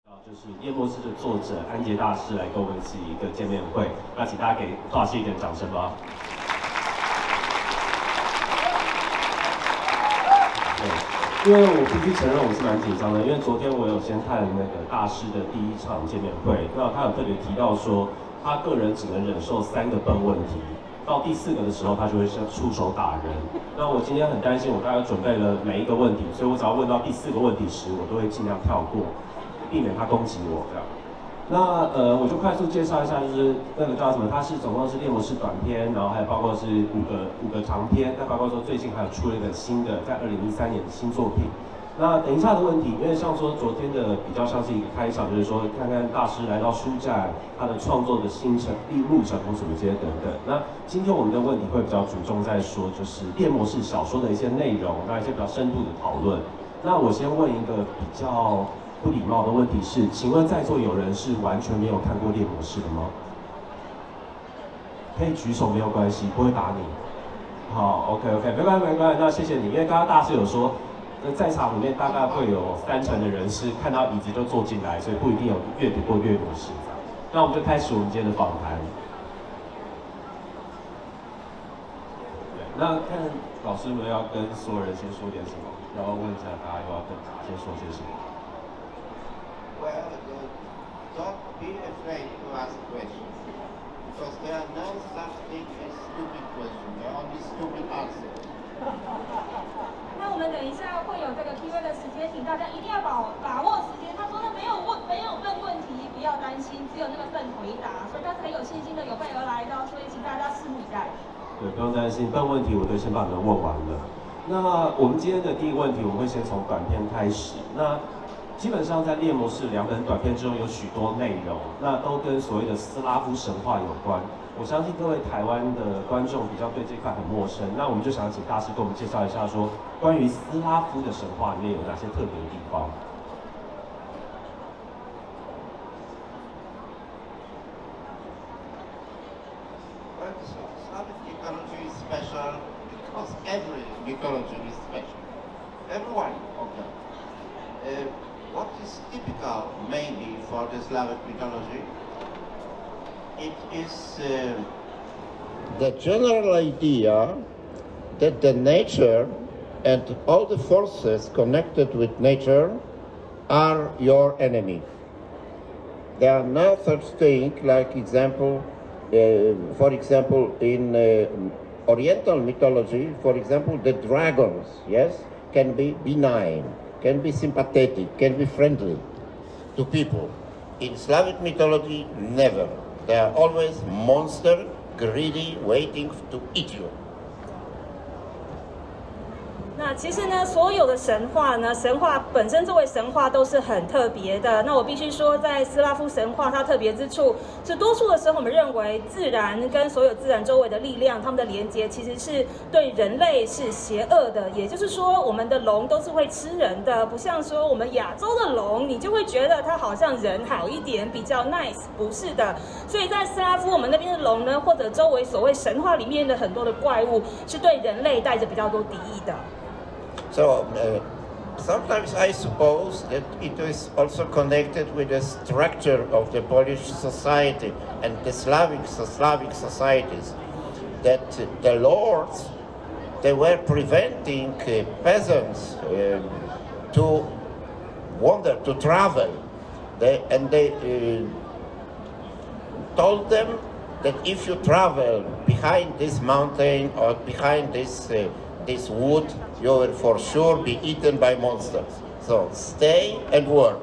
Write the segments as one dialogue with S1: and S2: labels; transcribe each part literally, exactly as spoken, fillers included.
S1: 就是《夜幕式》的作者安杰大师来跟我们一起一个见面会，那请大家给大师一点掌声吧。对，因为我必须承认我是蛮紧张的，因为昨天我有先看那个大师的第一场见面会，那他有特别提到说，他个人只能忍受三个笨问题。 到第四个的时候，他就会出手打人。那我今天很担心，我大概准备了每一个问题，所以我只要问到第四个问题时，我都会尽量跳过，避免他攻击我这样。那呃，我就快速介绍一下，就是那个叫什么？它是总共是猎魔士短篇，然后还有包括是五个五个长篇，那包括说最近还有出了一个新的，在二零一三年的新作品。 那等一下的问题，因为像说昨天的比较像是一个开场，就是说看看大师来到书展，他的创作的新程、路程或什么这些等等。那今天我们的问题会比较注重在说，就是猎魔士小说的一些内容，那一些比较深度的讨论。那我先问一个比较不礼貌的问题是，请问在座有人是完全没有看过猎魔士的吗？可以举手没有关系，不会打你。好 ，OK OK， 没关系没关系，那谢谢你，因为刚刚大师有说。 在场里面大概会有三成的人是看到椅子就坐进来，所以不一定有阅读过阅读室。那我们就开始我们今天的访谈。对，那看老师们要跟所有人先说点什么，然后问一下大家又要跟先说些什么。
S2: Well, don't be afraid to ask questions, because there are no such thing as stupid questions. There are only stupid answers.
S3: 那我们等一下会有这个 Q A 的时间，请大家一定要把把握时间。他说的没有问没有笨问题，不要担心，只有那个笨回答，所以他是很有信心的有备而来的，所以请大家拭目以待。
S1: 对，不用担心，笨问题我都先把你们问完了。那我们今天的第一个问题，我们会先从短篇开始。那基本上在猎魔士两本短篇之中有许多内容，那都跟所谓的斯拉夫神话有关。 我相信各位台湾的观众比较对这块很陌生，那我们就想请大师给我们介绍一下，说关于斯拉夫的神话里面有哪些特别的地方。
S2: Well, Slavic mythology is special because every mythology is special. Every one of them. Uh, what is typical, maybe, for the Slavic mythology? It is uh, the general idea that the nature and all the forces connected with nature are your enemy. There are no such thing like example, uh, for example, in uh, Oriental mythology, for example, the dragons, yes, can be benign, can be sympathetic, can be friendly to people. In Slavic mythology, never. They are always monster, greedy, waiting to eat you.
S3: 那其实呢，所有的神话呢，神话本身作为神话都是很特别的。那我必须说，在斯拉夫神话，它特别之处是，多数的时候我们认为自然跟所有自然周围的力量，它们的连接其实是对人类是邪恶的。也就是说，我们的龙都是会吃人的，不像说我们亚洲的龙，你就会觉得它好像人好一点，比较 nice， 不是的。所以在斯拉夫我们那边的龙呢，或者周围所谓神话里面的很多的怪物，是对人类带着比较多敌意的。
S2: So uh, sometimes I suppose that it is also connected with the structure of the Polish society and the Slavic, Slavic societies, that the lords, they were preventing uh, peasants uh, to wander, to travel, they, and they uh, told them that if you travel behind this mountain or behind this uh, this wood, you will for sure be eaten by monsters. So stay and work.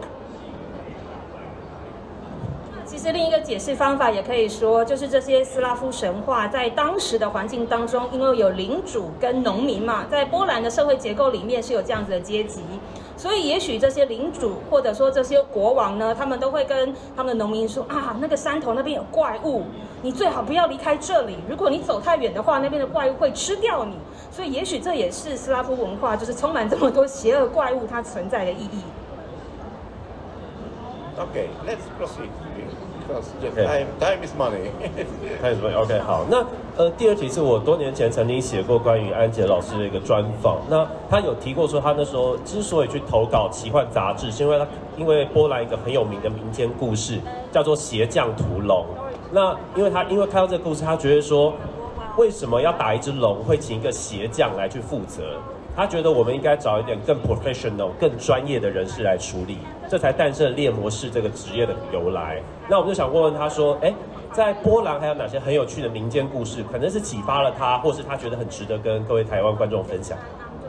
S3: 其实另一个解释方法也可以说，就是这些斯拉夫神话在当时的环境当中，因为有领主跟农民嘛，在波兰的社会结构里面是有这样子的阶级。 所以，也许这些领主或者说这些国王呢，他们都会跟他们的农民说啊，那个山头那边有怪物，你最好不要离开这里。如果你走太远的话，那边的怪物会吃掉你。所以，也许这也是斯拉夫文化，就是充满这么多邪恶怪物它存在的意义。
S2: Okay, let's proceed. course. Time, time is money.
S1: Time is money. OK， 好。那呃，第二题是我多年前曾经写过关于安杰老师的一个专访。那他有提过说，他那时候之所以去投稿奇幻杂志，是因为他因为波兰一个很有名的民间故事叫做鞋匠屠龙。那因为他因为看到这个故事，他觉得说，为什么要打一只龙，会请一个鞋匠来去负责？他觉得我们应该找一点更 professional、更专业的人士来处理，这才诞生了猎魔士这个职业的由来。那我们就想问问他说，哎，在波兰还有哪些很有趣的民间故事，可能是启发了他，或是他觉得很值得跟各位台湾观众分享？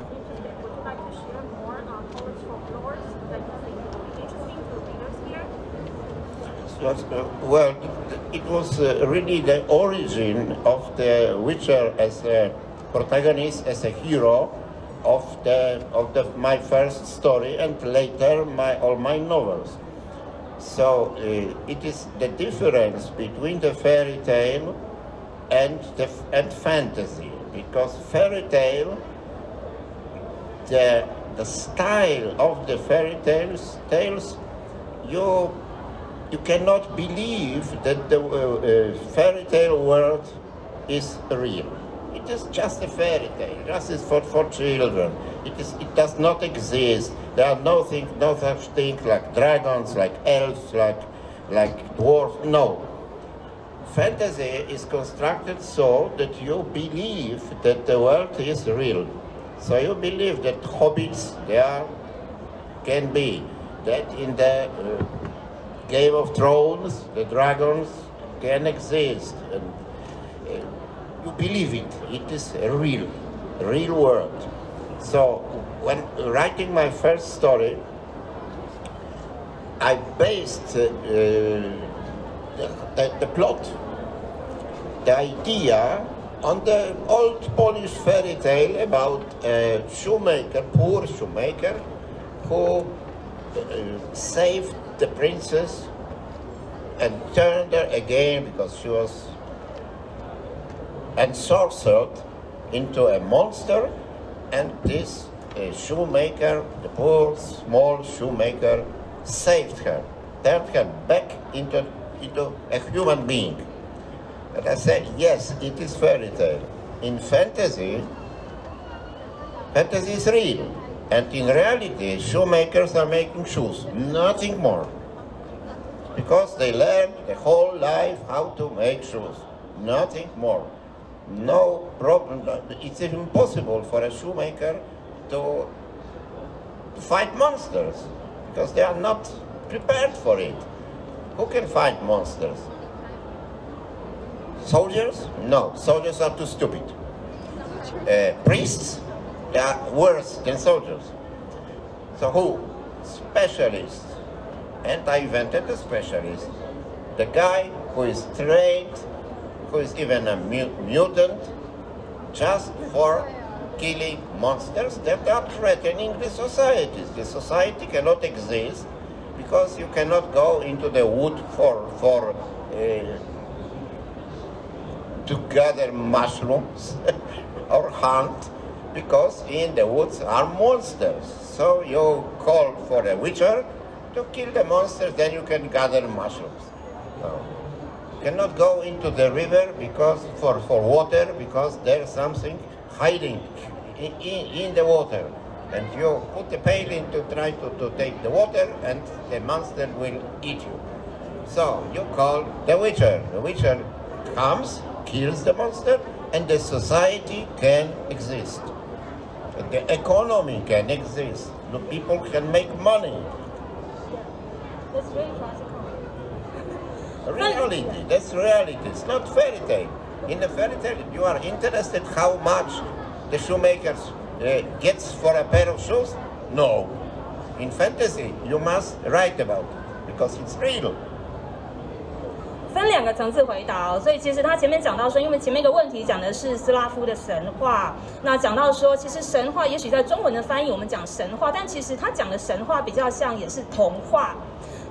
S2: Well, it was uh, really the origin of the Witcher as a protagonist, as a hero of the of the my first story, and later my all my novels. So uh, it is the difference between the fairy tale and the and fantasy, because fairy tale, the the style of the fairy tales tales, you. You cannot believe that the uh, uh, fairy tale world is real. It is just a fairy tale, just is for, for children. It is. It does not exist. There are no thing, no such thing like dragons, like elves, like like dwarves. No. Fantasy is constructed so that you believe that the world is real. So you believe that hobbits there can be, that in the uh, Game of Thrones, the dragons can exist, and uh, you believe it. It is a real, real world. So when writing my first story, I based uh, the, the, the plot, the idea, on the old Polish fairy tale about a shoemaker, poor shoemaker, who uh, saved the princess and turned her again because she was ensorcelled into a monster, and this uh, shoemaker, the poor small shoemaker, saved her, turned her back into, into a human being. And I said, yes, it is fairy tale. In fantasy, fantasy is real. And in reality, shoemakers are making shoes, nothing more. Because they learned the whole life how to make shoes, nothing more. No problem. It's impossible for a shoemaker to, to fight monsters, because they are not prepared for it. Who can fight monsters? Soldiers? No, soldiers are too stupid. Uh, priests? They are worse than soldiers. So who? Specialists. And I invented a specialist. The guy who is trained, who is even a mu mutant, just for killing monsters that are threatening the societies. The society cannot exist because you cannot go into the wood for, for uh, to gather mushrooms or hunt, because in the woods are monsters. So you call for a witcher to kill the monsters, then you can gather mushrooms. No. You cannot go into the river because for, for water, because there's something hiding in, in, in the water. And you put the pail in to try to, to take the water, and the monster will eat you. So you call the witcher. The witcher comes, kills the monster, and the society can exist. The economy can exist. The people can make money.
S3: That's really classical.
S2: Reality, that's reality. It's not fairy tale. In the fairy tale, you are interested how much the shoemaker uh, gets for a pair of shoes? No. In fantasy, you must write about it, because it's real.
S3: 分两个层次回答哦，所以其实他前面讲到说，因为前面一个问题讲的是斯拉夫的神话，那讲到说，其实神话也许在中文的翻译我们讲神话，但其实他讲的神话比较像也是童话。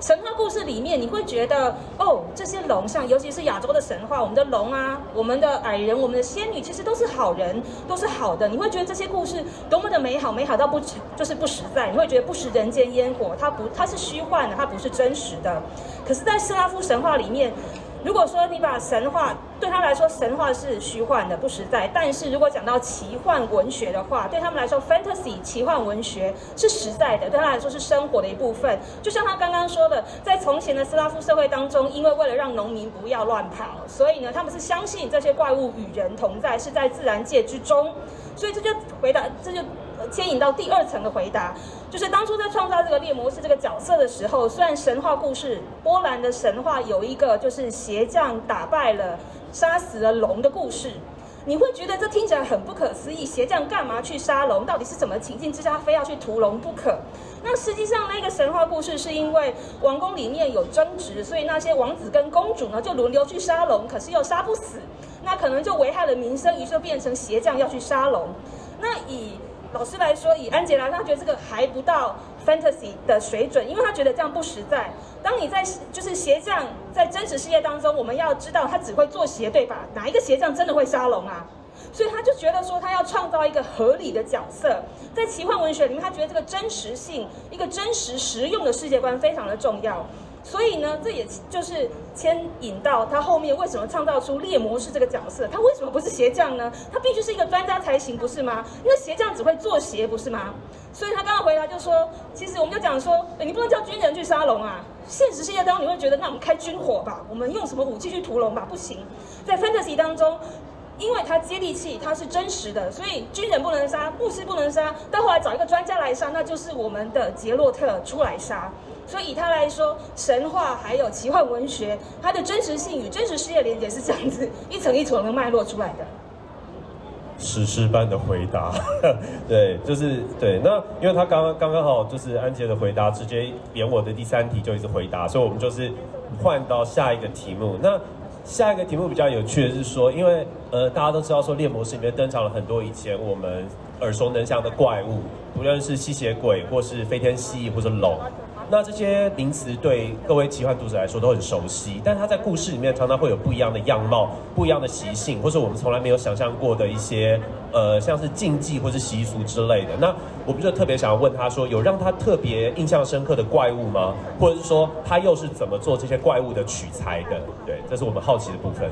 S3: 神话故事里面，你会觉得哦，这些龙像，尤其是亚洲的神话，我们的龙啊，我们的矮人，我们的仙女，其实都是好人，都是好的。你会觉得这些故事多么的美好，美好到不就是不实在。你会觉得不食人间烟火，它不，它是虚幻的，它不是真实的。可是，在斯拉夫神话里面，如果说你把神话对他来说，神话是虚幻的、不实在；但是如果讲到奇幻文学的话，对他们来说 ，fantasy 奇幻文学是实在的，对他来说是生活的一部分。就像他刚刚说的，在从前的斯拉夫社会当中，因为为了让农民不要乱跑，所以呢，他们是相信这些怪物与人同在，是在自然界之中。所以这就回答，这就牵引到第二层的回答，就是当初在创造这个猎魔士这个角色的时候，虽然神话故事波兰的神话有一个就是鞋匠打败了、杀死了龙的故事，你会觉得这听起来很不可思议，鞋匠干嘛去杀龙？到底是什么情境之下非要去屠龙不可？那实际上那个神话故事是因为王宫里面有争执，所以那些王子跟公主呢就轮流去杀龙，可是又杀不死，那可能就危害了民生，于是就变成鞋匠要去杀龙。那以老师来说，以安杰来说，他觉得这个还不到 fantasy 的水准，因为他觉得这样不实在。当你在就是鞋匠在真实世界当中，我们要知道他只会做鞋，对吧？哪一个鞋匠真的会杀龙啊？所以他就觉得说，他要创造一个合理的角色，在奇幻文学里面，他觉得这个真实性、一个真实实用的世界观非常的重要。所以呢，这也就是牵引到他后面为什么创造出猎魔士这个角色。他为什么不是鞋匠呢？他必须是一个专家才行，不是吗？因为鞋匠只会做鞋，不是吗？所以他刚刚回答就说，其实我们就讲说，你不能叫军人去杀龙啊。现实世界当中，你会觉得，那我们开军火吧，我们用什么武器去屠龙吧？不行。在 fantasy 当中，因为它接地气，它是真实的，所以军人不能杀，牧师不能杀，到后来找一个专家来杀，那就是我们的杰洛特出来杀。所以以他来说，神话还有奇幻文学，它的真实性与真实世界连接是这样子一层一层的脉络出来的。
S1: 史诗般的回答，对，就是对。那因为他刚刚刚刚好就是安杰的回答，直接连我的第三题就一直回答，所以我们就是换到下一个题目。那下一个题目比较有趣的是说，因为呃大家都知道说猎魔士里面登场了很多以前我们耳熟能详的怪物，不论是吸血鬼或是飞天蜥蜴或者龙。那这些名词对各位奇幻读者来说都很熟悉，但它在故事里面常常会有不一样的样貌、不一样的习性，或是我们从来没有想象过的一些呃，像是禁忌或是习俗之类的。那我们就特别想要问他说，有让他特别印象深刻的怪物吗？或者是说他又是怎么做这些怪物的取材的？对，这是我们好奇的部分。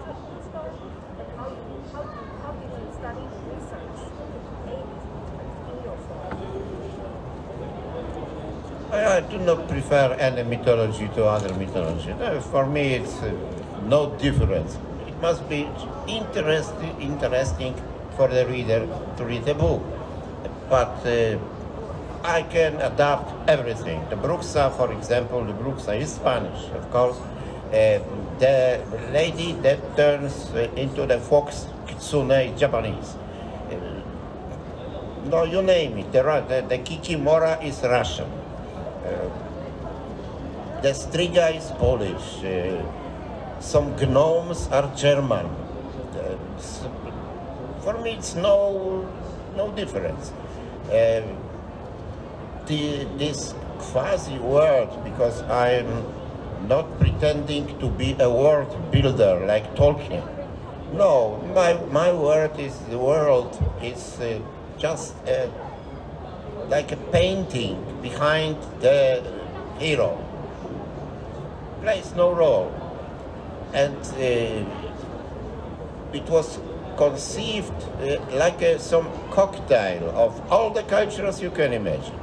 S2: I do not prefer any mythology to other mythology. No, for me, it's uh, no difference. It must be interesting, interesting for the reader to read the book. But uh, I can adapt everything. The Bruxa, for example, the Bruxa is Spanish, of course. Uh, the lady that turns uh, into the fox kitsune is Japanese. Uh, no, you name it. The, the, the Kikimora is Russian. Uh, the Striga is Polish. Uh, some gnomes are German. Uh, for me, it's no no difference. Uh, the, this quasi world, because I'm not pretending to be a world builder like Tolkien. No, my my world is the world is uh, just. Uh, like a painting behind the hero. Plays no role. And uh, it was conceived uh, like a, some cocktail of all the cultures you can imagine.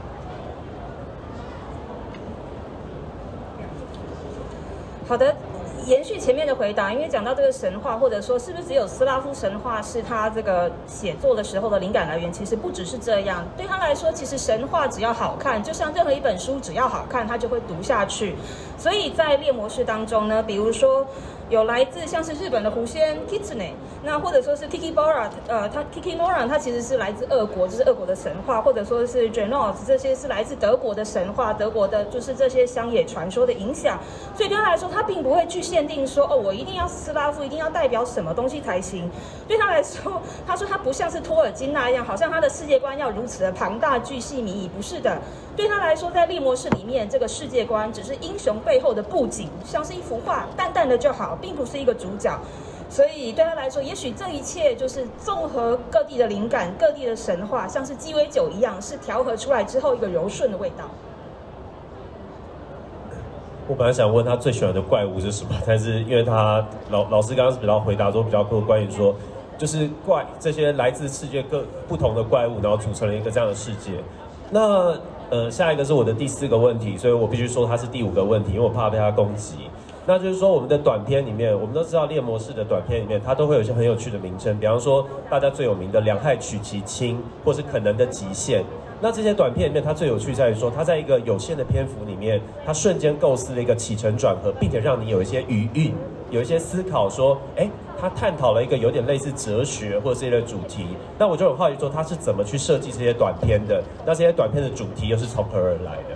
S3: 好的，延续前面的回答，因为讲到这个神话，或者说是不是只有斯拉夫神话是他这个写作的时候的灵感来源？其实不只是这样，对他来说，其实神话只要好看，就像任何一本书只要好看，他就会读下去。所以在猎魔士当中呢，比如说， 有来自像是日本的狐仙 Kitsune， 那或者说是 Kikimora， 呃，他 Kikimora 他其实是来自俄国，就是俄国的神话，或者说是 Genoa， 这些是来自德国的神话，德国的就是这些乡野传说的影响。所以对他来说，他并不会去限定说，哦，我一定要斯拉夫，一定要代表什么东西才行。对他来说，他说他不像是托尔金那样，好像他的世界观要如此的庞大、巨细靡遗，不是的。对他来说，在猎魔士里面，这个世界观只是英雄背后的布景，像是一幅画，淡淡的就好，并不是一个主角。所以对他来说，也许这一切就是综合各地的灵感、各地的神话，像是鸡尾酒一样，是调和出来之后一个柔顺的味道。
S4: 我本来想问他最喜欢的怪物是什么，但是因为他老老师刚刚是比较回答说比较多关于说，就是怪这些来自世界各不同的怪物，然后组成了一个这样的世界。那呃，下一个是我的第四个问题，所以我必须说它是第五个问题，因为我怕被他攻击。那就是说，我们的短片里面，我们都知道猎魔士的短片里面，它都会有一些很有趣的名称，比方说大家最有名的“两害取其轻”或是“可能的极限”。那这些短片里面，它最有趣在于说，它在一个有限的篇幅里面，它瞬间构思了一个起承转合，并且让你有一些余韵，有一些思考，说，哎，它探讨了一个有点类似哲学或者是一个主题。那我就很好奇说，它是怎么去设计这些短片的？那这些短片的主题又是从何而来的？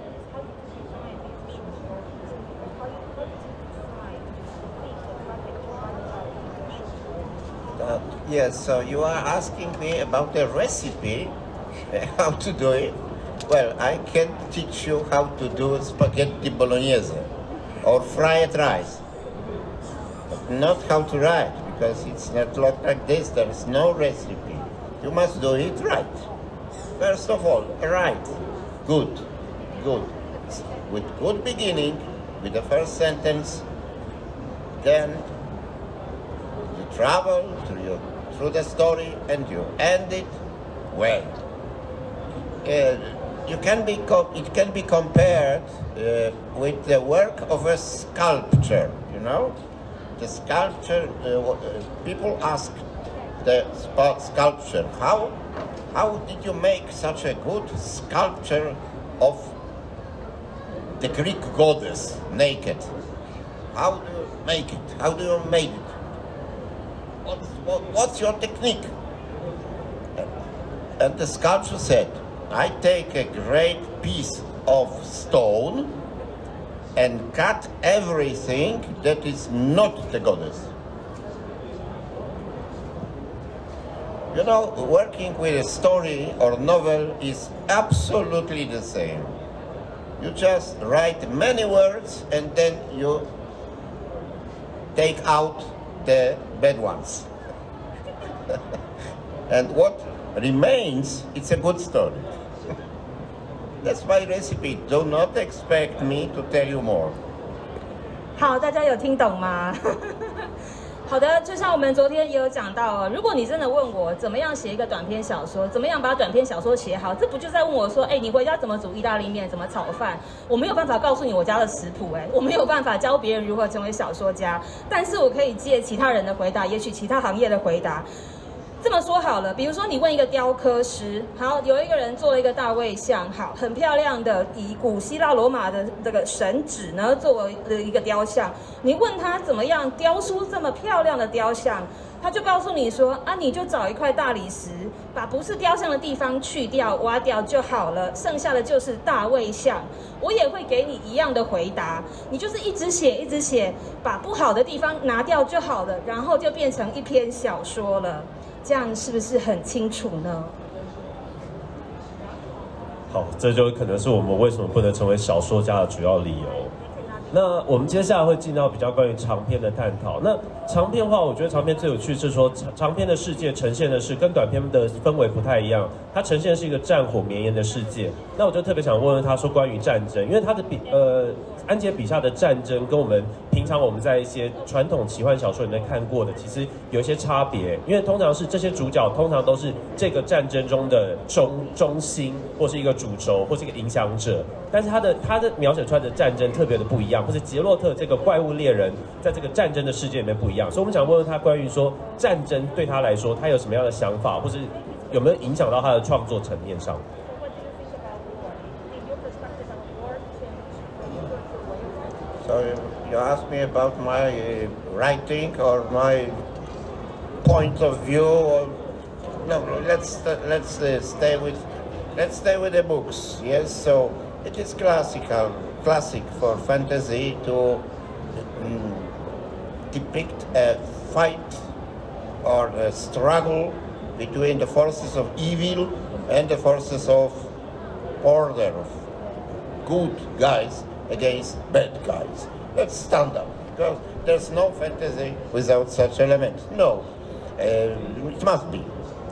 S2: Uh, yes, so you are asking me about the recipe, how to do it. Well, I can teach you how to do spaghetti bolognese or fried rice, but not how to write, because it's not like this, there is no recipe. You must do it right. First of all, write. Good, good. With good beginning, with the first sentence, then travel through, your, through the story and you end it well. Uh, you can be it can be compared uh, with the work of a sculpture, you know? The sculpture, uh, people ask the sculpture, how, how did you make such a good sculpture of the Greek goddess naked? How do you make it? How do you make it? What's, what, what's your technique? And the sculptor said, I take a great piece of stone and cut everything that is not the goddess. You know, working with a story or novel is absolutely the same. You just write many words and then you take out the bad ones. And what remains, it's a good story. That's my recipe. Do not expect me to tell you more.
S3: 好，大家有听懂吗？好的，就像我们昨天也有讲到哦，如果你真的问我怎么样写一个短篇小说，怎么样把短篇小说写好，这不就在问我说，哎，你回家怎么煮意大利面，怎么炒饭？我没有办法告诉你我家的食谱，哎，我没有办法教别人如何成为小说家，但是我可以借其他人的回答，也许其他行业的回答。这么说好了，比如说你问一个雕刻师，好，有一个人做了一个大卫像，好，很漂亮的，以古希腊罗马的这个神祇呢作为的一个雕像，你问他怎么样雕出这么漂亮的雕像，他就告诉你说啊，你就找一块大理石，把不是雕像的地方去掉、挖掉就好了，剩下的就是大卫像。我也会给你一样的回答，你就是一直写，一直写，把不好的地方拿掉就好了，然后就变成一篇小说了。这样是不是很清楚呢？
S4: 好，这就可能是我们为什么不能成为小说家的主要理由。那我们接下来会进到比较关于长篇的探讨。那长篇的话，我觉得长篇最有趣是说，长长篇的世界呈现的是跟短篇的氛围不太一样，它呈现的是一个战火绵延的世界。那我就特别想问问他说关于战争，因为他的笔呃安杰笔下的战争跟我们平常我们在一些传统奇幻小说里面看过的，其实有一些差别。因为通常是这些主角通常都是这个战争中的中中心，或是一个主轴，或是一个影响者。但是他的他的描写出来的战争特别的不一样，或是杰洛特这个怪物猎人在这个战争的世界里面不一样。所以我们想问问他关于说战争对他来说，他有什么样的想法，或是有没有影响到他的创作层面上？
S2: So you, you ask me about my uh, writing or my point of view. Or, no, let's let's uh, stay with let's stay with the books. Yes, so it is classical, classic for fantasy to um, depict a fight or a struggle between the forces of evil and the forces of order, of good guys against bad guys. That's standard, because there's no fantasy without such elements. No, uh, it must be.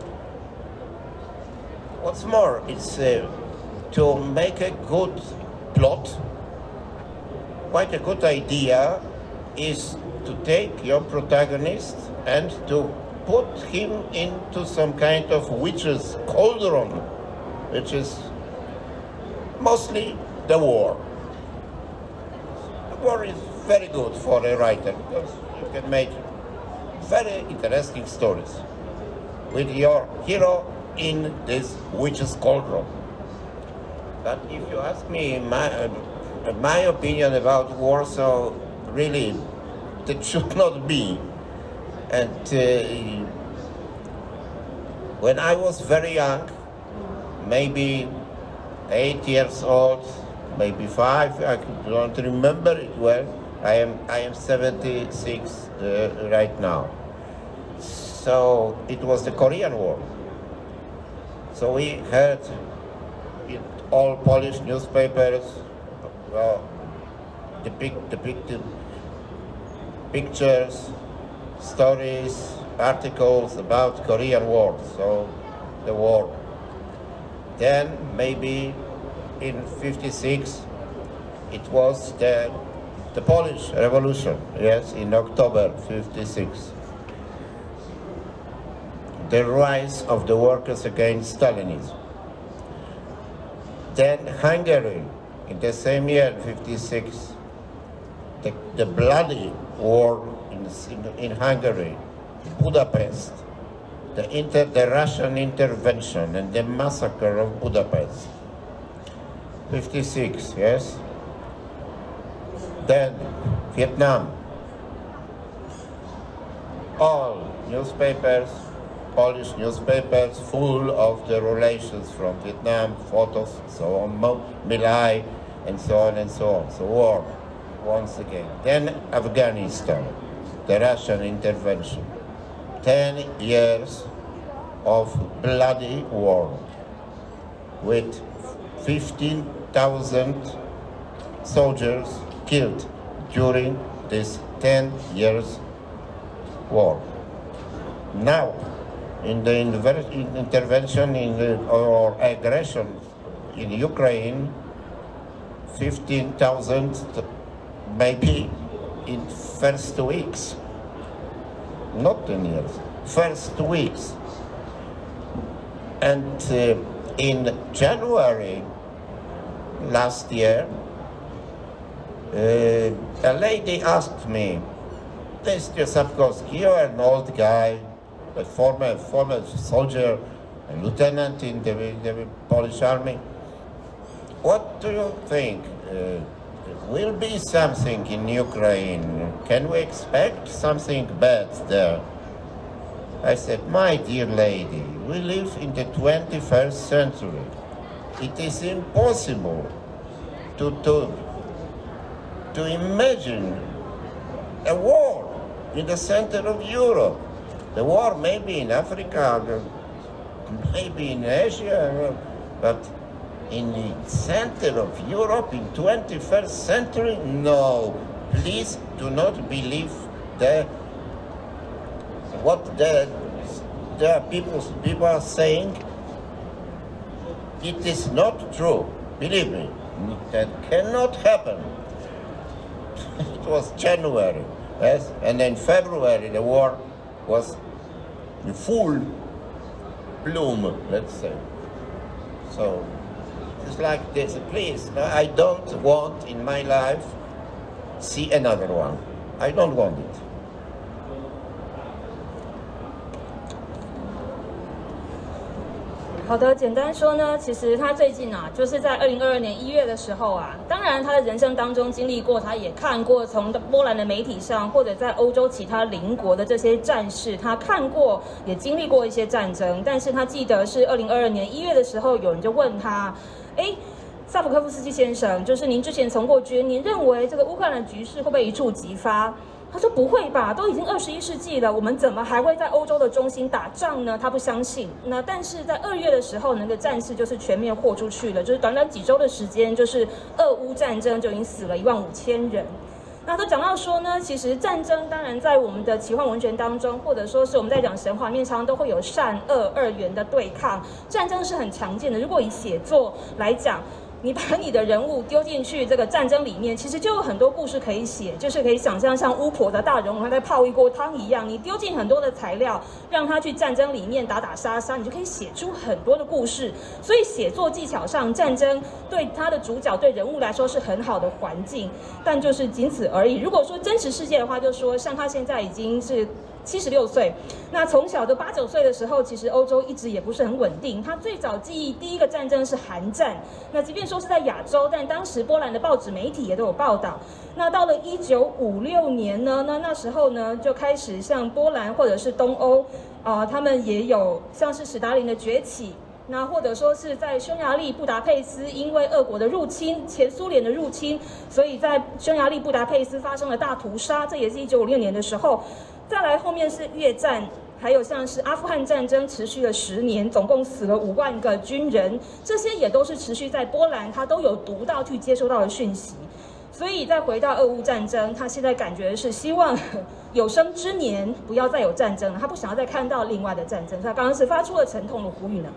S2: What's more, it's uh, to make a good plot. Quite a good idea is to take your protagonist and to put him into some kind of witch's cauldron, which is mostly the war. The war is very good for a writer because you can make very interesting stories with your hero in this witch's cauldron. But if you ask me my, uh, my opinion about Warsaw, really, that should not be. And uh, when I was very young, maybe eight years old, maybe five, I don't remember it well. I am I am seventy-six uh, right now. So it was the Korean War. So we heard in all Polish newspapers uh, depict, depicted pictures, stories, articles about Korean War, so the war. Then maybe in fifty-six it was the, the Polish Revolution, yes, in October fifty-six. The rise of the workers against Stalinism. Then Hungary, in the same year, fifty-six, the, the bloody war in, in, in Hungary, Budapest, the, inter, the Russian intervention and the massacre of Budapest, fifty-six, yes? Then Vietnam, all newspapers, Polish newspapers full of the relations from Vietnam, photos, so on, My Lai, and so on and so on. So war, once again. Then Afghanistan, the Russian intervention. Ten years of bloody war with fifteen thousand soldiers killed during this ten years war. Now, in the intervention in the, or aggression in Ukraine, fifteen thousand maybe in first weeks, not ten years, first weeks. And uh, in January last year, uh, a lady asked me, Mister Sapkowski, you're an old guy, a former former soldier, a lieutenant in the, the Polish army. What do you think? Uh, will be something in Ukraine? Can we expect something bad there? I said, my dear lady, we live in the twenty-first century. It is impossible to, to, to imagine a war in the center of Europe. The war may be in Africa, maybe in Asia, but in the center of Europe in twenty-first century, no. Please do not believe the what the, the people, people are saying. It is not true. Believe me, that cannot happen. It was January, yes, and in February the war was in full bloom, let's say. So it's like this. Please, I don't want in my life see another one. I don't want it.
S3: 好的，简单说呢，其实他最近啊，就是在二零二二年一月的时候啊，当然他的人生当中经历过，他也看过从波兰的媒体上或者在欧洲其他邻国的这些战事，他看过也经历过一些战争，但是他记得是二零二二年一月的时候，有人就问他，哎。萨普科夫斯基先生，就是您之前从过军，您认为这个乌克兰的局势会不会一触即发？他说不会吧，都已经二十一世纪了，我们怎么还会在欧洲的中心打仗呢？他不相信。那但是在二月的时候，那个战事就是全面豁出去了，就是短短几周的时间，就是俄乌战争就已经死了一万五千人。那都讲到说呢，其实战争当然在我们的奇幻文学当中，或者说是我们在讲神话面，常常都会有善恶二元的对抗，战争是很常见的。如果以写作来讲，你把你的人物丢进去这个战争里面，其实就有很多故事可以写，就是可以想象像巫婆的大人物，他在泡一锅汤一样，你丢进很多的材料，让他去战争里面打打杀杀，你就可以写出很多的故事。所以写作技巧上，战争对他的主角对人物来说是很好的环境，但就是仅此而已。如果说真实世界的话，就说像他现在已经是七十六岁，那从小的八九岁的时候，其实欧洲一直也不是很稳定。他最早记忆第一个战争是韩战，那即便说是在亚洲，但当时波兰的报纸媒体也都有报道。那到了一九五六年呢，那那时候呢就开始像波兰或者是东欧啊、呃，他们也有像是史达林的崛起。那或者说是在匈牙利布达佩斯，因为俄国的入侵，前苏联的入侵，所以在匈牙利布达佩斯发生了大屠杀，这也是一九五六年的时候。再来后面是越战，还有像是阿富汗战争持续了十年，总共死了五万个军人，这些也都是持续在波兰，他都有读到去接收到的讯息。所以再回到俄乌战争，他现在感觉是希望有生之年不要再有战争了，他不想要再看到另外的战争，所以他刚刚是发出了沉痛的呼吁呢。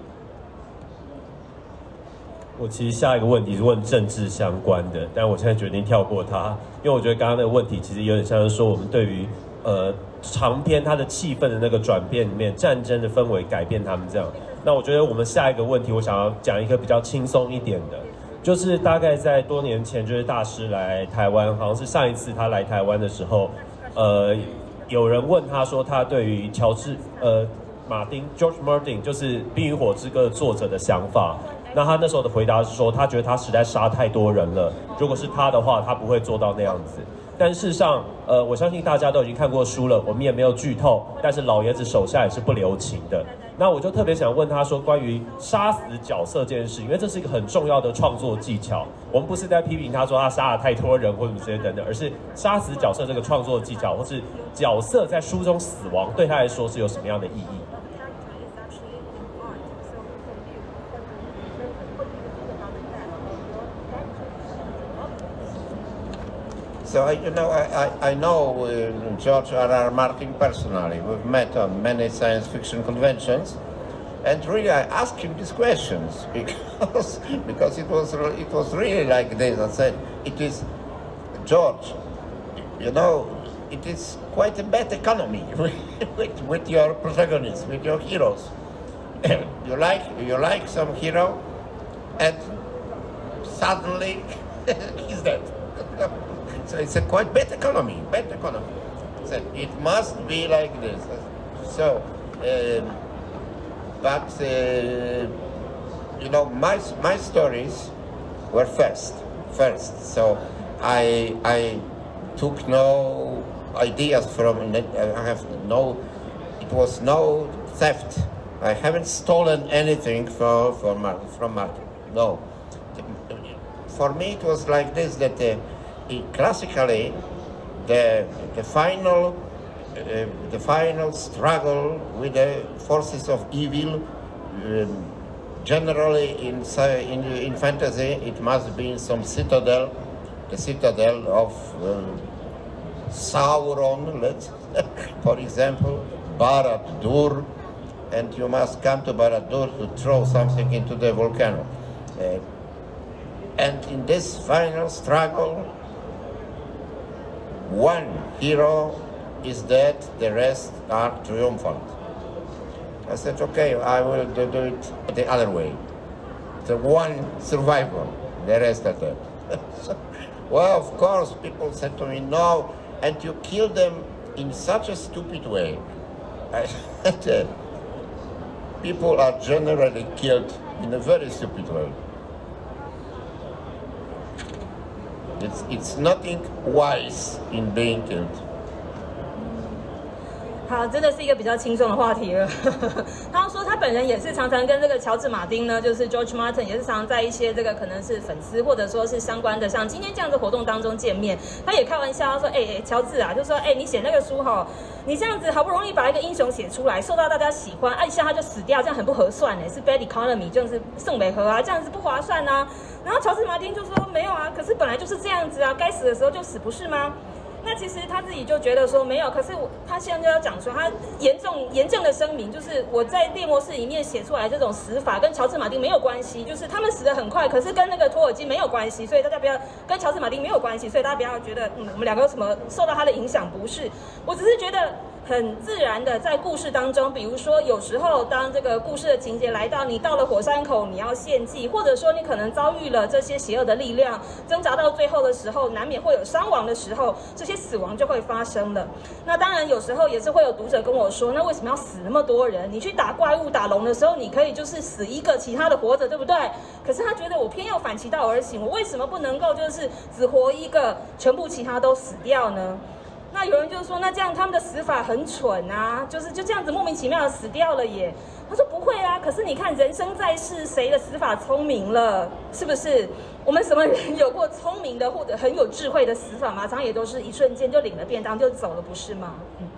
S4: 我其实下一个问题是问政治相关的，但我现在决定跳过它，因为我觉得刚刚那个问题其实有点像是说我们对于呃长篇它的气氛的那个转变里面，战争的氛围改变他们这样。那我觉得我们下一个问题，我想要讲一个比较轻松一点的，就是大概在多年前，就是大师来台湾，好像是上一次他来台湾的时候，呃，有人问他说他对于乔治呃马丁 George Martin 就是《冰与火之歌》的作者的想法。那他那时候的回答是说，他觉得他实在杀太多人了，如果是他的话，他不会做到那样子。但事实上，呃，我相信大家都已经看过书了，我们也没有剧透，但是老爷子手下也是不留情的。那我就特别想问他说，关于杀死角色这件事，因为这是一个很重要的创作技巧。我们不是在批评他说他杀了太多人或者什么之类等等，而是杀死角色这个创作技巧，或是角色在书中死亡，对他来说是有什么样的意义？
S2: So, I, you know, I, I, I know uh, George R. R. Martin personally. We've met on many science fiction conventions. And really, I asked him these questions because, because it, was, it was really like this. I said, it is, George, you know, it is quite a bad economy with, with your protagonists, with your heroes. you, like, you like some hero, and suddenly he's dead. So it's a quite bad economy, bad economy. So it must be like this. So, um, but uh, you know, my my stories were first, first. So I I took no ideas from. I have no. It was no theft. I haven't stolen anything from from from Martin. No. For me, it was like this that. Uh, It, classically, the the final uh, the final struggle with the forces of evil, um, generally in, in in fantasy, it must be in some citadel, the citadel of uh, Sauron, let's for example, Barad-dûr, and you must come to Barad-dûr to throw something into the volcano. Uh, and in this final struggle, one hero is dead, the rest are triumphant. I said, okay, I will do, do it the other way. The one survivor, the rest are dead. Well, of course, people said to me, no, and you kill them in such a stupid way. I said, people are generally killed in a very stupid way. It's, it's nothing wise in being killed.
S3: 好，真的是一个比较轻松的话题了。他说他本人也是常常跟这个乔治马丁呢，就是 George Martin 也是常常在一些这个可能是粉丝或者说是相关的，像今天这样的活动当中见面。他也开玩笑，他说：“哎、欸，乔治啊，就说哎、欸，你写那个书哈，你这样子好不容易把一个英雄写出来，受到大家喜欢，啊一下他就死掉，这样很不合算哎，是 bad economy， 就是宋美和啊，这样子不划算啊。”然后乔治马丁就说：“没有啊，可是本来就是这样子啊，该死的时候就死，不是吗？”那其实他自己就觉得说没有，可是我他现在就要讲说，他严重严正的声明，就是我在猎魔士里面写出来这种死法跟乔治马丁没有关系，就是他们死得很快，可是跟那个托尔金没有关系，所以大家不要跟乔治马丁没有关系，所以大家不要觉得嗯我们两个有什么受到他的影响，不是，我只是觉得很自然的在故事当中，比如说有时候当这个故事的情节来到你到了火山口，你要献祭，或者说你可能遭遇了这些邪恶的力量，挣扎到最后的时候，难免会有伤亡的时候，这些死亡就会发生了。那当然有时候也是会有读者跟我说，那为什么要死那么多人？你去打怪物打龙的时候，你可以就是死一个，其他的活着，对不对？可是他觉得我偏要反其道而行，我为什么不能够就是只活一个，全部其他都死掉呢？那有人就说，那这样他们的死法很蠢啊，就是就这样子莫名其妙的死掉了耶。他说不会啊，可是你看人生在世，谁的死法聪明了？是不是？我们什么人有过聪明的或者很有智慧的死法吗？常常也都是一瞬间就领了便当就走了，不是吗？嗯。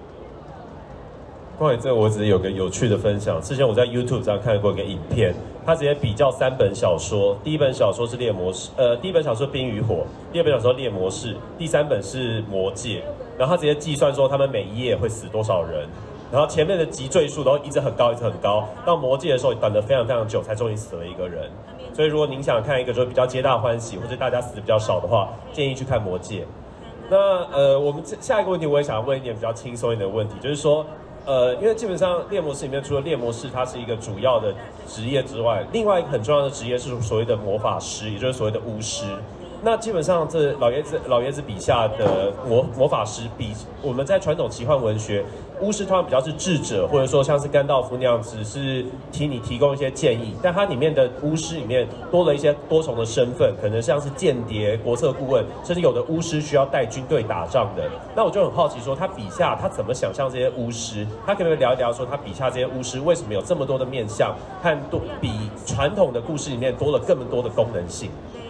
S4: 关于这个，我只是有个有趣的分享。之前我在 YouTube 上看过一个影片，他直接比较三本小说，第一本小说是《猎魔士》，呃，第一本小说《冰与火》，第二本小说《猎魔士》，第三本是《魔戒》。然后他直接计算说他们每一页会死多少人，然后前面的级赘数都一直很高，一直很高。到《魔戒》的时候，等了非常非常久，才终于死了一个人。所以如果您想看一个就是比较皆大欢喜，或者大家死的比较少的话，建议去看《魔戒》。那呃，我们下一个问题，我也想要问一点比较轻松一点的问题，就是说。呃，因为基本上猎魔士里面，除了猎魔士它是一个主要的职业之外，另外一个很重要的职业是所谓的魔法师，也就是所谓的巫师。那基本上这老爷子老爷子笔下的魔魔法师，比我们在传统奇幻文学，巫师通常比较是智者，或者说像是甘道夫那样子是替你提供一些建议，但它里面的巫师里面多了一些多重的身份，可能像是间谍、国策顾问，甚至有的巫师需要带军队打仗的。那我就很好奇说，他笔下他怎么想象这些巫师？他可不可以聊一聊说，他笔下这些巫师为什么有这么多的面向，和多比传统的故事里面多了更多的功能性？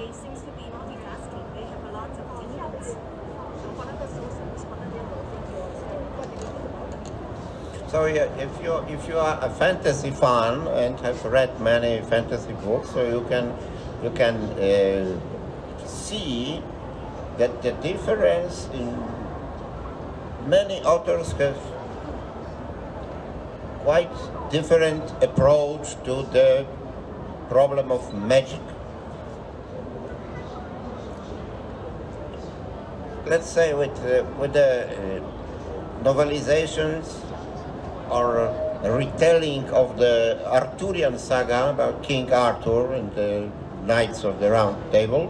S2: So yeah, if you if you are a fantasy fan and have read many fantasy books, so you can you can uh, see that the difference in many authors have quite different approach to the problem of magic. Let's say with uh, with the uh, novelizations or a retelling of the Arthurian saga about King Arthur and the Knights of the Round Table.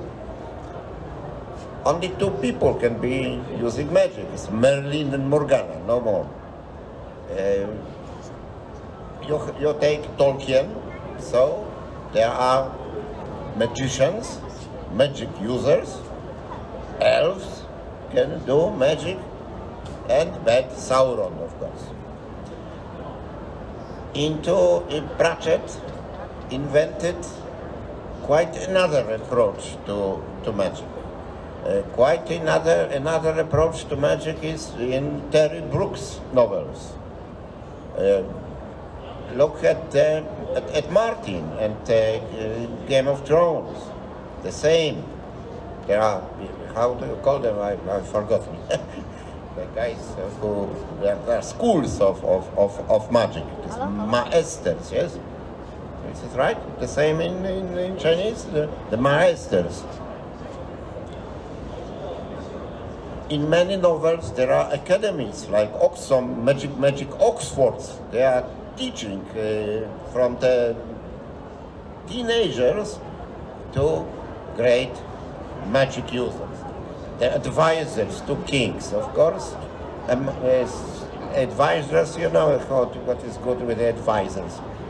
S2: Only two people can be using magic. It's Merlin and Morgana, no more. Uh, you, you take Tolkien, so there are magicians, magic users, elves can do magic, and bad Sauron, of course. Into Pratchett invented quite another approach to, to magic. Uh, quite another another approach to magic is in Terry Brooks' novels. Uh, look at, uh, at at Martin and uh, uh, Game of Thrones. The same. There are, how do you call them? I I've forgotten. The guys uh, who, there are schools of, of, of, of magic, maesters, yes? Is it right? The same in, in, in Chinese, the, the maesters. In many novels there are academies like Oxford, Magic, Magic Oxfords. They are teaching uh, from the teenagers to great magic users. The advisors to kings, of course. Um, advisors, you know what, what is good with the advisors.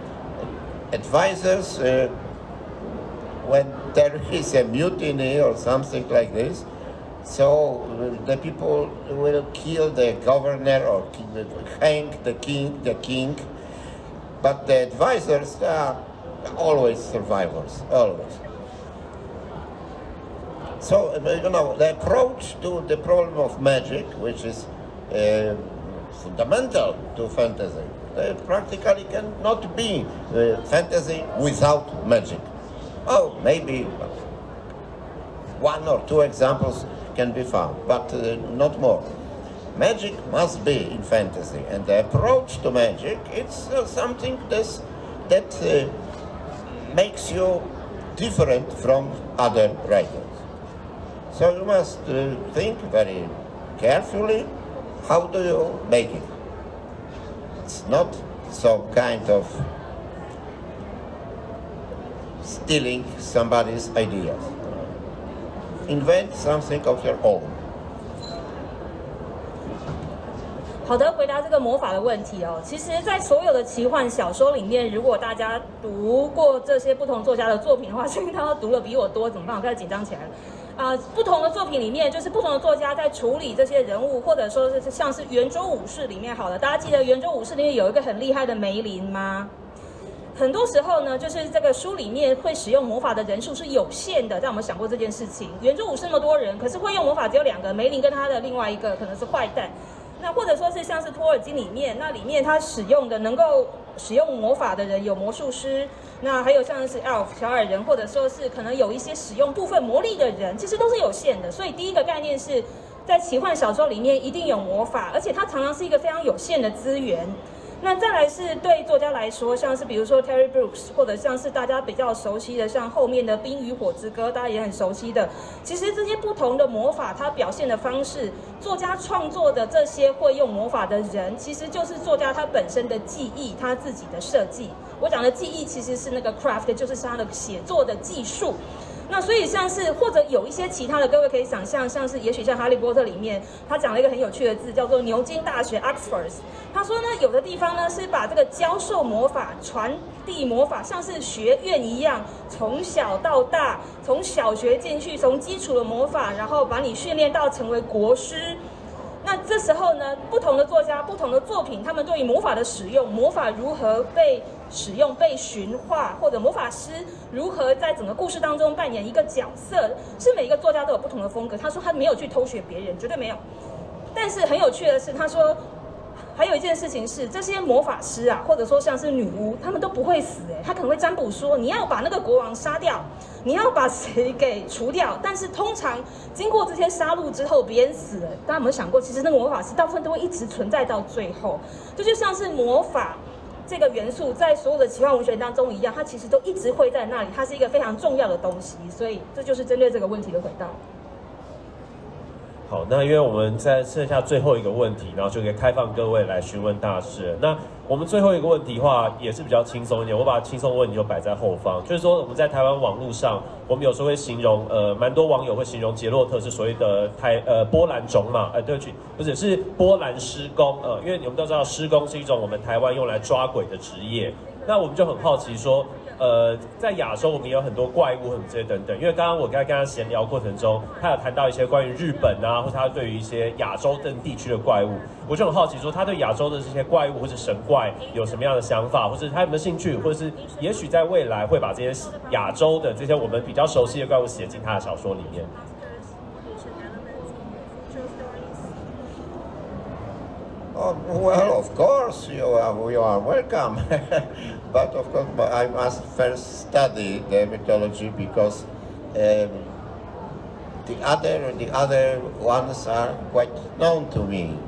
S2: advisors, uh, when there is a mutiny or something like this, so the people will kill the governor or hang the king, the king. But the advisors are always survivors, always. So, you know, the approach to the problem of magic, which is uh, fundamental to fantasy, uh, practically cannot be uh, fantasy without magic. Oh, maybe one or two examples can be found, but uh, not more. Magic must be in fantasy, and the approach to magic, it's uh, something this, that uh, makes you different from other writers. So you must uh, think very carefully, how do you make it? It's not some kind of stealing somebody's ideas. Invent something of your own.
S3: 好的，回答这个魔法的问题哦。其实，在所有的奇幻小说里面，如果大家读过这些不同作家的作品的话，相信大家读了比我多，怎么办？我开始紧张起来了。啊、呃，不同的作品里面，就是不同的作家在处理这些人物，或者说是像是圆桌武士里面，好了，大家记得圆桌武士里面有一个很厉害的梅林吗？很多时候呢，就是这个书里面会使用魔法的人数是有限的，让我们想过这件事情。圆桌武士那么多人，可是会用魔法只有两个，梅林跟他的另外一个可能是坏蛋。那或者说是像是托尔金里面，那里面他使用的能够使用魔法的人有魔术师，那还有像是 elf 小矮人，或者说是可能有一些使用部分魔力的人，其实都是有限的。所以第一个概念是在奇幻小说里面一定有魔法，而且它常常是一个非常有限的资源。那再来是对作家来说，像是比如说 Terry Brooks， 或者像是大家比较熟悉的，像后面的《冰与火之歌》，大家也很熟悉的。其实这些不同的魔法，它表现的方式，作家创作的这些会用魔法的人，其实就是作家他本身的技艺，他自己的设计。我讲的技艺其实是那个 craft， 就是他的写作的技术。那所以像是或者有一些其他的，各位可以想象，像是也许像《哈利波特》里面，他讲了一个很有趣的字，叫做牛津大学 Oxford。他说呢，有的地方呢是把这个教授魔法、传递魔法，像是学院一样，从小到大，从小学进去，从基础的魔法，然后把你训练到成为国师。那这时候呢，不同的作家、不同的作品，他们对于魔法的使用，魔法如何被使用、被驯化，或者魔法师如何在整个故事当中扮演一个角色，是每一个作家都有不同的风格。他说他没有去偷学别人，绝对没有。但是很有趣的是，他说还有一件事情是，这些魔法师啊，或者说像是女巫，他们都不会死哎，他可能会占卜说你要把那个国王杀掉，你要把谁给除掉。但是通常经过这些杀戮之后，别人死了，大家有没有想过，其实那个魔法师大部分都会一直存在到最后。这就像是魔法这个元素在所有的奇幻文学当中一样，它其实都一直会在那里，它是一个非常重要的东西。所以这就是针对这个问题的回答。
S4: 好，那因为我们在剩下最后一个问题，然后就可以开放各位来询问大师。那我们最后一个问题的话，也是比较轻松一点，我把轻松的问题就摆在后方。就是说，我们在台湾网络上，我们有时候会形容，呃，蛮多网友会形容杰洛特是所谓的台呃波兰种马，呃，对不起，不是是波兰施工，呃，因为你们都知道施工是一种我们台湾用来抓鬼的职业。那我们就很好奇说，呃，在亚洲我们也有很多怪物，很这些等等。因为刚刚我刚才跟他闲聊过程中，他有谈到一些关于日本啊，或者他对于一些亚洲等地区的怪物，我就很好奇说，他对亚洲的这些怪物或者神怪有什么样的想法，或者他有没有兴趣，或者是也许在未来会把这些亚洲的这些我们比较熟悉的怪物写进他的小说里面。
S2: Oh, well, of course, you are, you are welcome. But of course, I must first study the mythology because um, the other the other ones are quite known to me.